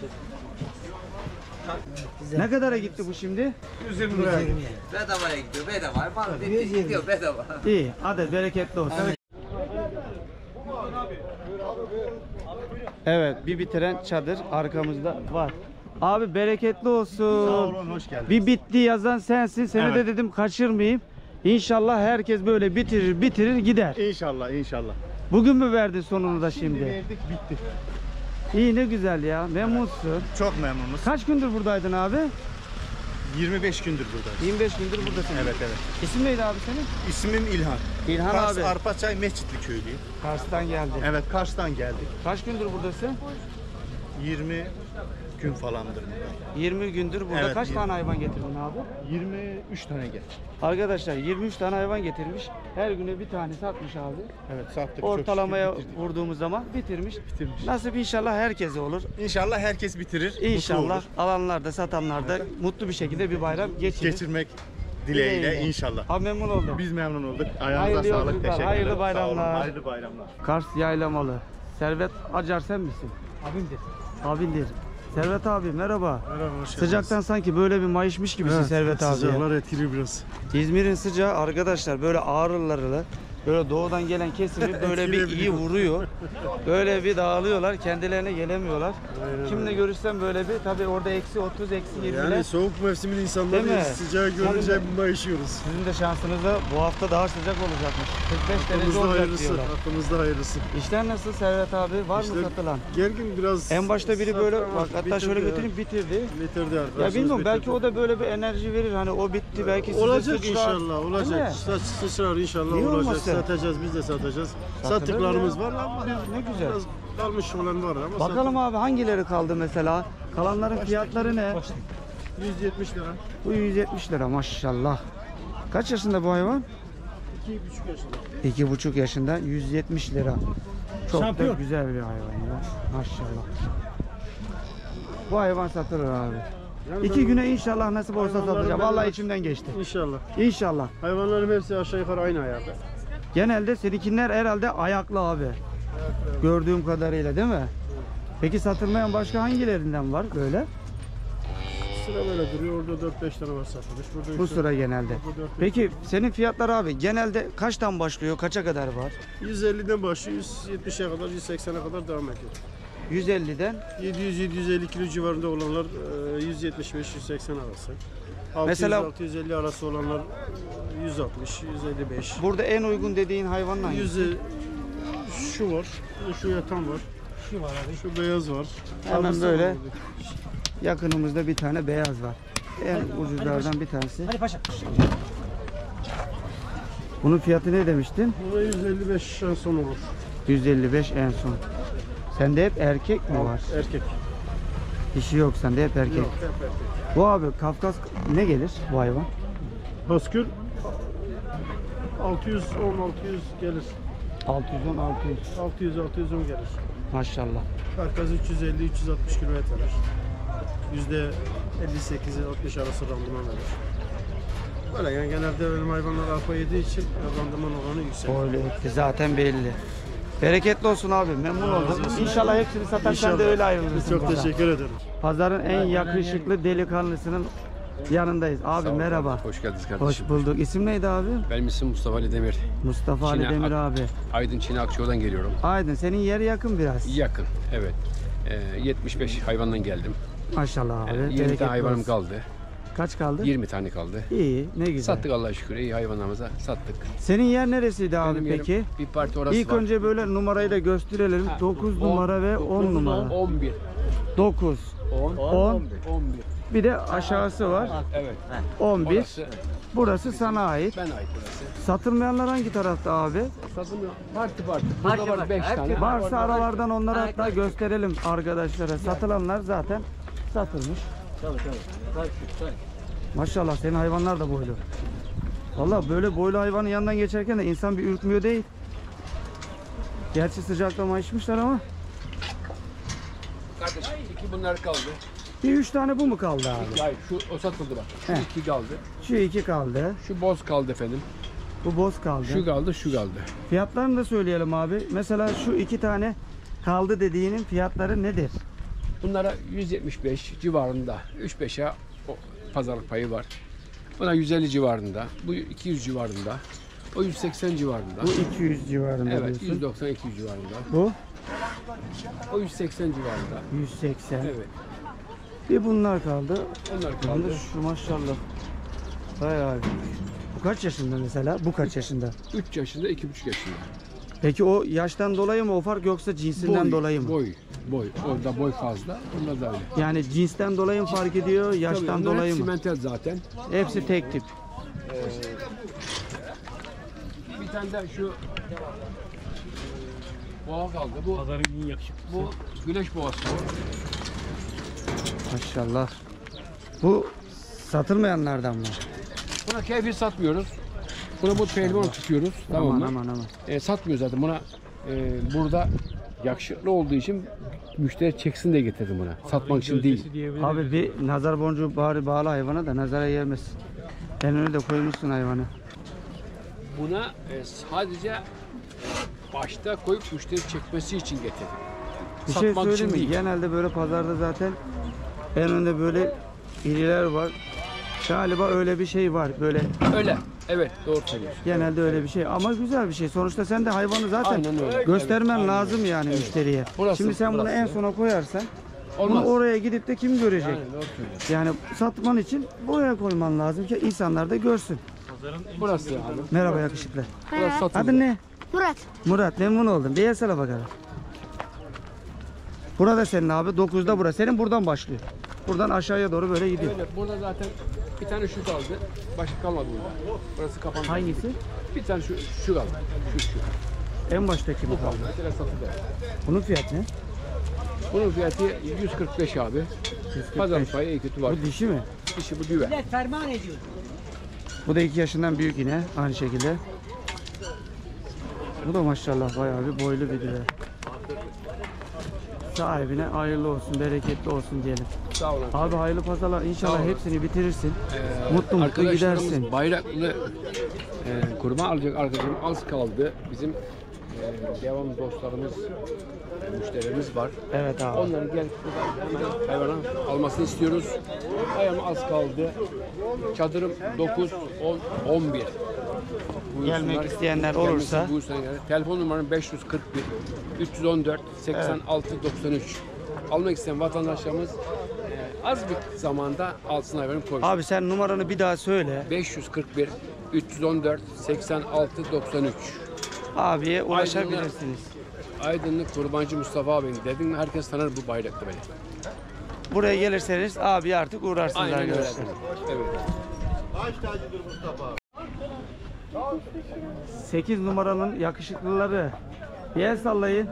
Ne kadara gitti bu şimdi? 120 liraya. Bedavaya gidiyor, bedava. Bana gidiyor bedava. İyi. Hadi bereketli olsun. Evet, bir bitiren çadır arkamızda var. Abi bereketli olsun. Sağ olun, hoş geldiniz. Bir bitti yazan sensin. Seni Evet. de dedim kaçırmayayım. İnşallah herkes böyle bitirir gider. İnşallah, inşallah. Bugün mü verdin sonunu da şimdi? Verdik, bitti. İyi ne güzel ya. Memnunsun. Çok memnunuz. Kaç gündür buradaydın abi? 25 gündür buradayız. 25 gündür buradasın. Evet. İsim neydi abi senin? İsmim İlhan. İlhan Kars abi. Arpaçay Mescitli köylüyüm. Kars'tan geldi. Evet, Kars'tan geldik. Kaç gündür buradasın? 20 gün falandır. 20 gündür burada. Evet, Kaç 20. tane hayvan getirdin abi? 23 tane geç. Arkadaşlar 23 tane hayvan getirmiş. Her güne bir tane satmış abi. Evet sattık. Ortalamaya çok şükür bitirdik. vurduğumuz zaman bitirmiş. Bitirmiş. Nasip inşallah herkese olur. İnşallah herkes bitirir. mutlu İnşallah olur. alanlar da satanlar da mutlu bir şekilde bir bayram geçirir. Geçirmek dileğiyle Dileğiyle. inşallah. Abi memnun oldum. Biz memnun olduk. Hayırlı Ayağınıza sağlık. yolculuklar, Teşekkürler. hayırlı Sağ olun, bayramlar. Hayırlı bayramlar. Kars Yaylamalı. Servet Acar sen misin? Abimdir. Abindir. Servet abi merhaba. Merhaba, hoş geldiniz. Sıcaktan sanki böyle bir mayışmış gibisin Evet, Servet abi. Sıcaklar etkili biraz. İzmir'in sıcağı arkadaşlar böyle ağrılarla böyle doğudan gelen kesimi böyle bir iyi vuruyor. Böyle bir dağılıyorlar, kendilerine gelemiyorlar. Kimle görüşsem böyle bir tabii orada eksi 30 eksi 20'ler. Yani soğuk mevsimin Değil insanları mi? sıcağı görünce mayışıyoruz. Sizin de şansınızda bu hafta daha sıcak olacakmış. 45 derece Aklımızda olacak hayırlısı. diyorlar. Aklımızda hayırlısı. İşler nasıl Servet abi? Var mı İşler satılan? Gergin biraz. En başta biri böyle satılan bak hatta bitirdi şöyle ya. götürüp bitirdi. Bitirdi Ya arkadaşımız. bilmiyorum belki bitirdi. o da böyle bir enerji verir. Hani o bitti belki size Olacak sıçrar. inşallah, Değil mi? olacak. Sıçrar inşallah Niye olacak. olmasın? Satacağız, biz de satacağız. Satılır Sattıklarımız ya. var ama Ne güzel. biraz kalmış olan var ama Bakalım abi hangileri kaldı mesela? Kalanların fiyatları ne? 170 lira. Bu 170 lira maşallah. Kaç yaşında bu hayvan? 2,5 yaşında. 2,5 yaşında 170 lira. Çok da güzel bir hayvan ya. Maşallah. Bu hayvan satılır abi. Yani 2 güne inşallah nasip olsa hayvanların satacağım. böyle- Vallahi içimden geçti. İnşallah. İnşallah. Hayvanların hepsi aşağı yukarı aynı ayarda. Genelde seninkiler herhalde ayaklı abi. Gördüğüm kadarıyla değil mi? Peki satılmayan başka hangilerinden var böyle? Sıra böyle duruyor. Orada 4-5 tane var satılmış. Burada Bu işte- sıra genelde. burada 4-5 Peki senin fiyatlar abi genelde kaçtan başlıyor? Kaça kadar var? 150'den başlıyor. 170'e kadar, 180'e kadar devam ediyor. 150'den 700-750 kilo civarında olanlar 175-180 arası. 600, Mesela- 650 arası olanlar 160, 155. burada en uygun dediğin hayvan hangisi? 100 şu var, şu yatan var, Şu var abi. şu beyaz var. Hemen Arası böyle. var. Yakınımızda bir tane beyaz var. En ucuzlardan bir tanesi. Hadi paşa. Bunun fiyatı ne demiştin? Buna 155 en son olur. 155 en son. Sende hep erkek mi var? Erkek. Dişi yok sende hep erkek. Yok, hep erkek. Bu abi Kafkas ne gelir bu hayvan? Baskül 610-600 gelir. 610 600. 600-610 gelir. Maşallah. Karkas 350-360 kilo et verir. %58-60 arası randıman verir. Böyle yani genelde benim hayvanlar arpa yediği için randıman oranı yüksek. Öyle etti zaten belli. Bereketli olsun abi. Memnun oldum. İnşallah hepsini satarsan İnşallah. da öyle ayrılırsın. Çok buradan. teşekkür ederim. Pazarın en yakışıklı delikanlısının yanındayız. Abi merhaba. Hoş geldiniz kardeşim. Hoş bulduk. İsim neydi abi? Benim ismim Mustafa Ali Demir. Mustafa Ali Çin'e- Demir abi. Aydın Çin Akço'dan geliyorum. Aydın senin yeri yakın biraz. Yakın, evet. 75 hayvandan geldim. Maşallah abi. 20 bereketli tane hayvanım olsun. kaldı. Kaç kaldı? 20 tane kaldı. İyi, ne güzel. Sattık Allah'a şükür. İyi hayvanlarımıza sattık. Senin yer neresiydi abi Benim yerim peki? bir parti orası İlk var. önce böyle numarayı da gösterelim. 9 numara ve 10 numara. 11. 9, 10. 10. 11. Bir de aşağısı var. Evet. 11. Orası Burası sana ait. ben ait burası. Satılmayanlar hangi tarafta abi? Satılmıyor. Parti. Burada var 5 tane. Varsa aralardan onları hatta gösterelim arkadaşlara. Satılanlar zaten satılmış. Maşallah senin hayvanlar da boylu. Vallahi böyle boylu hayvanın yanından geçerken de insan bir ürkmüyor değil. Gerçi sıcakta mayışmışlar ama. Kardeşim 2 bunlar kaldı. Bir 3 tane bu mu kaldı abi? Hayır şu o satıldı bak. Şu Heh. 2 kaldı. Şu 2 kaldı. Şu boz kaldı efendim. Bu boz kaldı. Şu kaldı, şu kaldı. Fiyatlarını da söyleyelim abi. Mesela şu 2 tane kaldı dediğinin fiyatları nedir? Bunlara 175 civarında. 3-5'e pazarlık payı var. Buna 150 civarında. Bu 200 civarında. O 180 civarında. Bu 200 civarında Evet, diyorsun. 190-200 civarında. Bu O 180 civarında. 180. Evet. Bir bunlar kaldı. Onlar Kaldı kaldı. şu maşallah. Bayağı. Bu kaç yaşında mesela? Bu kaç yaşında? 3 yaşında, 2,5 yaşında. Peki o yaştan dolayı mı o fark yoksa cinsinden dolayı mı? Boy. Orada boy fazla. Onlar da öyle. Yani cinsten dolayı mı fark ediyor, yaştan Tabii, onlar dolayı hep mı? simental zaten. Hepsi tek tip. Bir tane de şu boğa kaldı. Bu Pazarın en yakışıklısı. bu güneş boğası bu. Maşallah. Bu satılmayanlardan mı? Buna keyfi satmıyoruz. Buna bu pehlivan tutuyoruz. Tamam mı? Aman. Satmıyor zaten buna. Burada yakışıklı olduğu için müşteri çeksin de getirdim buna. Satmak için değil. Abi bir nazar boncuğu bari bağlı hayvana da nazara gelmesin. En önüne de koymuşsun hayvanı. Buna sadece başta koyup müşteri çekmesi için getirdim. Bir şey söyleyeyim mi? Genelde böyle pazarda zaten en önde böyle iriler var. Galiba öyle bir şey var böyle. Öyle. Evet, doğru söylüyorsun. Genelde öyle bir şey ama güzel bir şey. Sonuçta sen de hayvanı zaten göstermen lazım yani müşteriye. Şimdi sen bunu en sona koyarsan bunu oraya gidip de kim görecek? Aynen, doğru söylüyorsun. Yani satman için buraya koyman lazım ki insanlar da görsün. Burası abi. Merhaba yakışıklı. Burası satıldı. Adın ne? Murat. Murat, memnun oldum. Bir yesene bakalım. Burada senin abi 9'da burası. Senin buradan başlıyor. Buradan aşağıya doğru böyle gidiyor. Öyle, burada zaten bir tane şu kaldı. Başka kalmadı burada. Burası kapandı. Hangisi? Bir tane şu kaldı. Şu. En baştaki mi kaldı? Mesela satıldı. Bunun fiyatı ne? Bunun fiyatı 145 abi. 145. Pazar payı iyi kötü var. Bu dişi mi? Dişi bu düve. Ferman ediyor. Bu da 2 yaşından büyük yine aynı şekilde. Bu da maşallah bayağı bir boylu bir düve. Sahibine hayırlı olsun, bereketli olsun diyelim. Sağ olun. Abi hayırlı pazarlar. İnşallah Sağ olun. hepsini bitirirsin. Mutlu mutlu Arkadaşlarımız gidersin. Bayraklı kurban alacak arkadaşım az kaldı. Bizim devam dostlarımız, müşterimiz var. Evet abi. Onların gelip hemen hayvanı almasını istiyoruz. Hayvan az kaldı. Çadırım 9, 10, 11. Gelmek isteyenler olursa telefon numaram 541 314 86 93. Almak isteyen vatandaşlarımız az bir zamanda alsın hayvanı koysun. Abi sen numaranı bir daha söyle. 541 314 86 93. Abiye ulaşabilirsiniz. Aydınlık Kurbancı Mustafa abi dedin herkes tanır bu bayraklı beni. Buraya gelirseniz abi artık uğrarsınız Aynen öyle. arkadaşlar. Evet. 8 numaranın yakışıklıları. Bir el sallayın.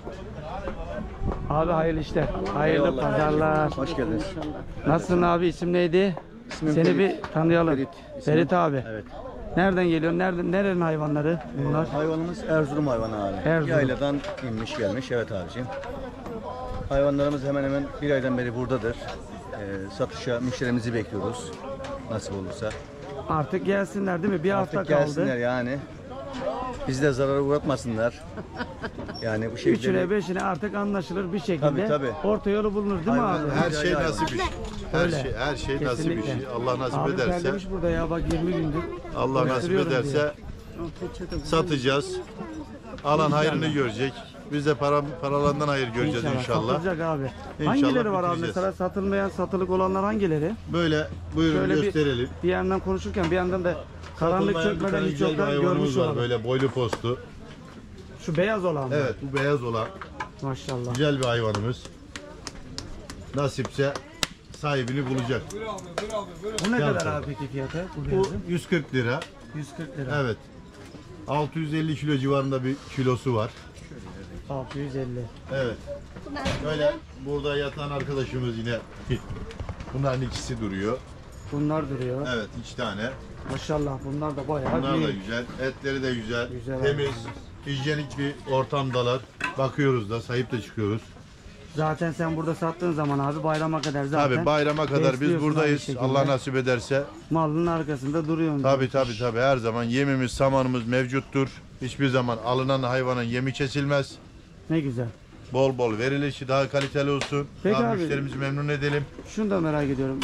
Abi hayırlı işler. Hayırlı pazarlar. Hoş geldiniz. Nasılsın abi? İsim neydi? İsmim Seni Ferit. bir tanıyalım. Ferit abi. Evet. Nereden geliyor? Nerenin hayvanları bunlar? Hayvanımız Erzurum hayvanı abi. Erzurum. Yayladan inmiş gelmiş. Evet abicim. Hayvanlarımız hemen hemen bir aydan beri buradadır. Satışa müşterimizi bekliyoruz. Nasip olursa. Artık gelsinler değil mi? Bir hafta Artık gelsinler kaldı. yani. Bizi de zarara uğratmasınlar. Yani bu şekilde. Üçüne beşine artık anlaşılır bir şekilde. Tabii. Orta yolu bulunur değil mi abi? Her şey nasip iş. Her şey nasip Kesinlikle. iş. Allah nasip Abi ederse. terlemiş burada ya bak 20 gündür. Allah nasip Koşturuyorum ederse satacağız. Alan hayrını görecek. Biz de paralarından hayır göreceğiz inşallah. Satılacak abi. İnşallah Hangileri var abi bitireceğiz. mesela satılmayan, satılık olanlar hangileri? Böyle buyurun Şöyle gösterelim. Bir yandan konuşurken bir yandan da karanlık Satılmayan bir çökmeden tane hiç güzel bir yoktan hayvanımız görmüş var. olalım. Böyle boylu postu. Şu beyaz olan mı? Evet bu beyaz olan Maşallah. güzel bir hayvanımız. Nasipse sahibini bulacak. Bu ne Gel kadar bakalım. abi peki fiyatı? Bu 140 lira. 140 lira. Evet. 650 kilo civarında bir kilosu var. 650. Evet. Böyle burada yatan arkadaşımız yine bunların ikisi duruyor. Bunlar duruyor. Evet 2 tane. Maşallah bunlar da bayağı Bunlar da büyük. güzel. Etleri de güzel. Güzel Temiz, hijyenik bir ortamdalar. Bakıyoruz da, sahip de çıkıyoruz. Zaten sen burada sattığın zaman abi bayrama kadar zaten. Tabii bayrama kadar biz besliyorsun aynı buradayız. şekilde. Allah nasip ederse. Malının arkasında duruyorsun. Tabii her zaman yemimiz, samanımız mevcuttur. Hiçbir zaman alınan hayvanın yemi kesilmez. Ne güzel. Bol bol verilişi daha kaliteli olsun. Peki daha abi. müşterimizi memnun edelim. Şunu da merak ediyorum.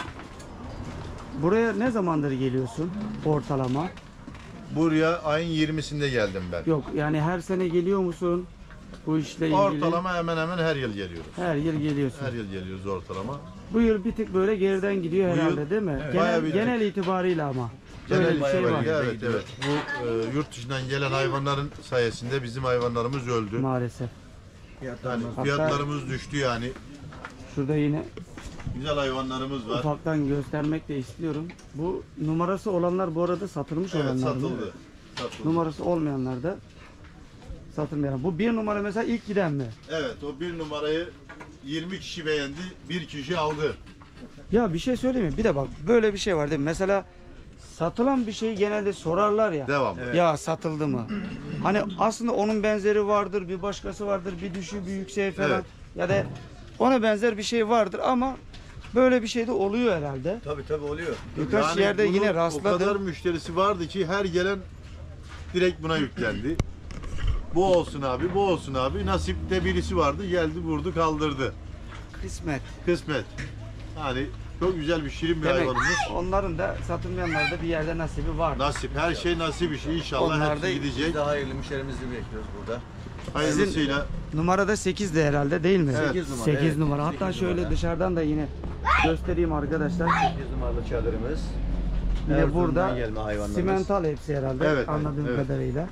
Buraya ne zamandır geliyorsun ortalama? Buraya ayın 20'sinde geldim ben. Yok yani her sene geliyor musun bu işle ilgili? Ortalama hemen hemen her yıl geliyoruz. Her yıl geliyorsun. Her yıl geliyoruz ortalama. Bu yıl bir tık böyle geriden gidiyor Bu yıl- herhalde değil mi? Evet. Bayağı bir tık. Genel itibariyle ama. Genel Böyle bir şey var. itibariyle evet. Bu yurt dışından gelen hayvanların sayesinde bizim hayvanlarımız öldü. Maalesef. Yani Hatta- fiyatlarımız düştü yani. Şurada yine Güzel hayvanlarımız var. ufaktan göstermek de istiyorum. Bu numarası olanlar bu arada satılmış Evet olanlar mı? satıldı. Numarası olmayanlar da satılmayan. Bu bir numara mesela ilk giden mi? Evet o bir numarayı 20 kişi beğendi, bir kişi aldı. Ya bir şey söyleyeyim mi? Bir de bak böyle bir şey var değil mi? Mesela satılan bir şeyi genelde sorarlar ya. Devam. Ya satıldı mı? Hani aslında onun benzeri vardır, bir başkası vardır, bir düşü, bir yükseği falan. Evet. Ya da ona benzer bir şey vardır ama böyle bir şey de oluyor herhalde. Tabii oluyor. Birkaç yerde bunun yine rastladım. O kadar müşterisi vardı ki her gelen direkt buna yüklendi. Bu olsun abi, bu olsun abi. Nasipte birisi vardı, geldi, vurdu, kaldırdı. Kısmet. Yani çok güzel bir şirin bir Demek hayvanımız. onların da satılmayanlarda bir yerde nasibi var. Nasip, her şey nasip işi. İnşallah Onlar hepsi da- gidecek. Biz de hayırlı müşterimizi bekliyoruz burada. Hayırlısıyla. Numarada 8 de herhalde değil mi? Evet. 8 numara. 8 evet. numara. Hatta 8 şöyle numara. dışarıdan da yine göstereyim arkadaşlar. 8 numaralı çadırımız. Yine Erzurum'dan burada gelme hayvanlarımız. simental hepsi herhalde Evet, anladığım evet. kadarıyla.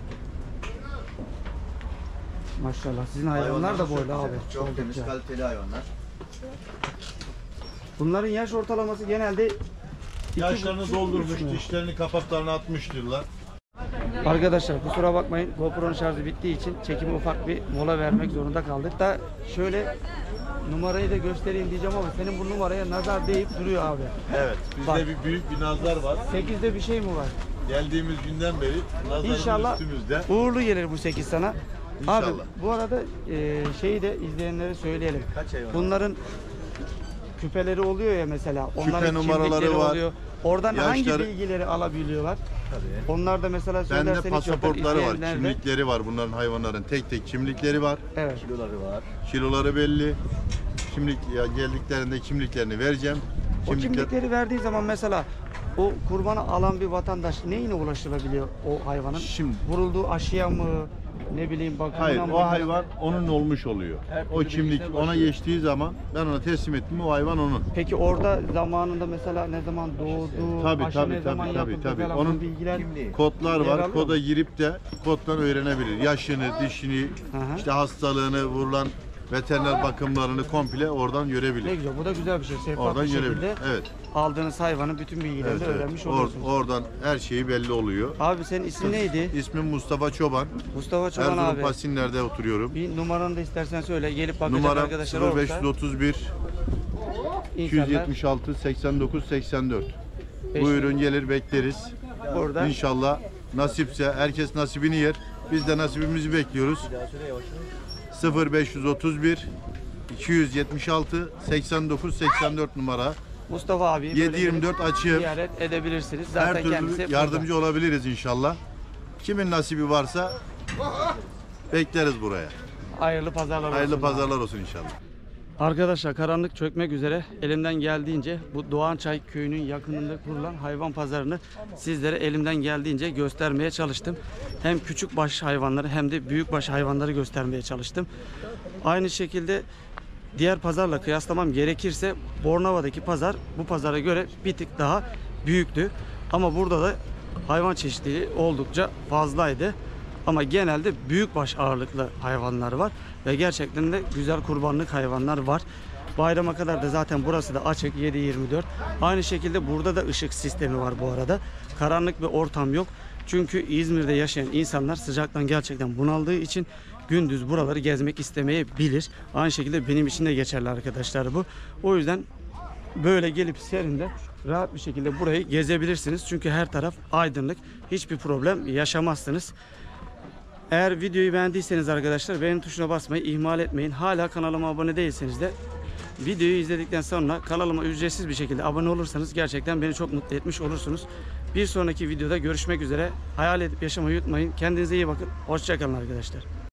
Maşallah sizin hayvanlar da böyle abi. Çok temiz, Oldukça. kaliteli hayvanlar. Bunların yaş ortalaması genelde Yaşlarını 2,5-3 doldurmuş, mü? dişlerini kapaklarını atmıştırlar. Arkadaşlar kusura bakmayın GoPro'nun şarjı bittiği için çekime ufak bir mola vermek zorunda kaldık da şöyle numarayı da göstereyim diyeceğim ama senin bu numaraya nazar deyip duruyor abi. Evet, bizde Bak. bir büyük bir nazar var. 8'de bir şey mi var? Geldiğimiz günden beri nazarımız İnşallah üstümüzde. uğurlu gelir bu 8 sana. İnşallah. Abi bu arada şeyi de izleyenlere söyleyelim. Kaç hayvan? Bunların küpeleri oluyor ya mesela. Onların Küpe numaraları kimlikleri var. oluyor. Oradan hangi Yaşları- bilgileri alabiliyorlar? Tabii. Onlar da mesela Bende söylerseniz çok pasaportları var, izleyenler de- kimlikleri var bunların hayvanların. Tek tek kimlikleri var. Evet. Kiloları var. Kiloları belli. Kimlik ya geldiklerinde kimliklerini vereceğim. O kimlikleri verdiği zaman mesela o kurbanı alan bir vatandaş neyine ulaşılabiliyor o hayvanın? Şimdi Vurulduğu aşıya mı? Ne bileyim bakımına hayır, mı? o hayvan onun olmuş oluyor. O kimlik ona geçtiği zaman ben ona teslim ettim, o hayvan onun. Peki orada zamanında mesela ne zaman doğdu, Tabii, aşı tabii, ne zaman tabii, yapıldı tabii. falan Onun bu bilgiler Kodlar yer var. alıyor Koda mu? girip de koddan öğrenebilir. Yaşını, dişini, Aha. işte hastalığını, vurulan veteriner bakımlarını komple oradan Ne görebilir. güzel, bu da güzel bir şey. Şeffaf Oradan bir görebilir. şekilde Evet. aldığınız hayvanın bütün bilgilerini Evet, evet. öğrenmiş oluyorsunuz. Oradan her şeyi belli oluyor. Abi senin ismin neydi? İsmim Mustafa Çoban. Mustafa Çoban Erzurum abi. Pasinler'de oturuyorum. Bir numaranı da istersen söyle. Gelip bakacak Numaram arkadaşlar olursa 0531 insanlar 276 89 84. Beş- Buyurun gelir bekleriz. Burada İnşallah nasipse herkes nasibini yer. Biz de nasibimizi bekliyoruz. 0531 276 89 84 numara. Mustafa abi 7/24 açığım. ziyaret edebilirsiniz. Zaten Her türlü kendisi yardımcı olabiliriz inşallah. Kimin nasibi varsa bekleriz buraya. burada. Hayırlı pazarlar Hayırlı olsun. pazarlar olsun inşallah. Arkadaşlar karanlık çökmek üzere elimden geldiğince bu Doğançay köyünün yakınında kurulan hayvan pazarını sizlere elimden geldiğince göstermeye çalıştım. Hem küçük baş hayvanları hem de büyük baş hayvanları göstermeye çalıştım. Aynı şekilde diğer pazarla kıyaslamam gerekirse Bornova'daki pazar bu pazara göre bir tık daha büyüktü. Ama burada da hayvan çeşitliliği oldukça fazlaydı. Ama genelde büyükbaş ağırlıklı hayvanlar var ve gerçekten de güzel kurbanlık hayvanlar var. Bayrama kadar da zaten burası da açık 7/24. Aynı şekilde burada da ışık sistemi var bu arada. Karanlık bir ortam yok. Çünkü İzmir'de yaşayan insanlar sıcaktan gerçekten bunaldığı için gündüz buraları gezmek istemeyebilir. Aynı şekilde benim için de geçerli arkadaşlar bu. O yüzden böyle gelip serinde rahat bir şekilde burayı gezebilirsiniz. Çünkü her taraf aydınlık. Hiçbir problem yaşamazsınız. Eğer videoyu beğendiyseniz arkadaşlar beğeni tuşuna basmayı ihmal etmeyin. Hala kanalıma abone değilseniz de videoyu izledikten sonra kanalıma ücretsiz bir şekilde abone olursanız gerçekten beni çok mutlu etmiş olursunuz. Bir sonraki videoda görüşmek üzere. Hayal edip yaşamayı unutmayın. Kendinize iyi bakın. Hoşça kalın arkadaşlar.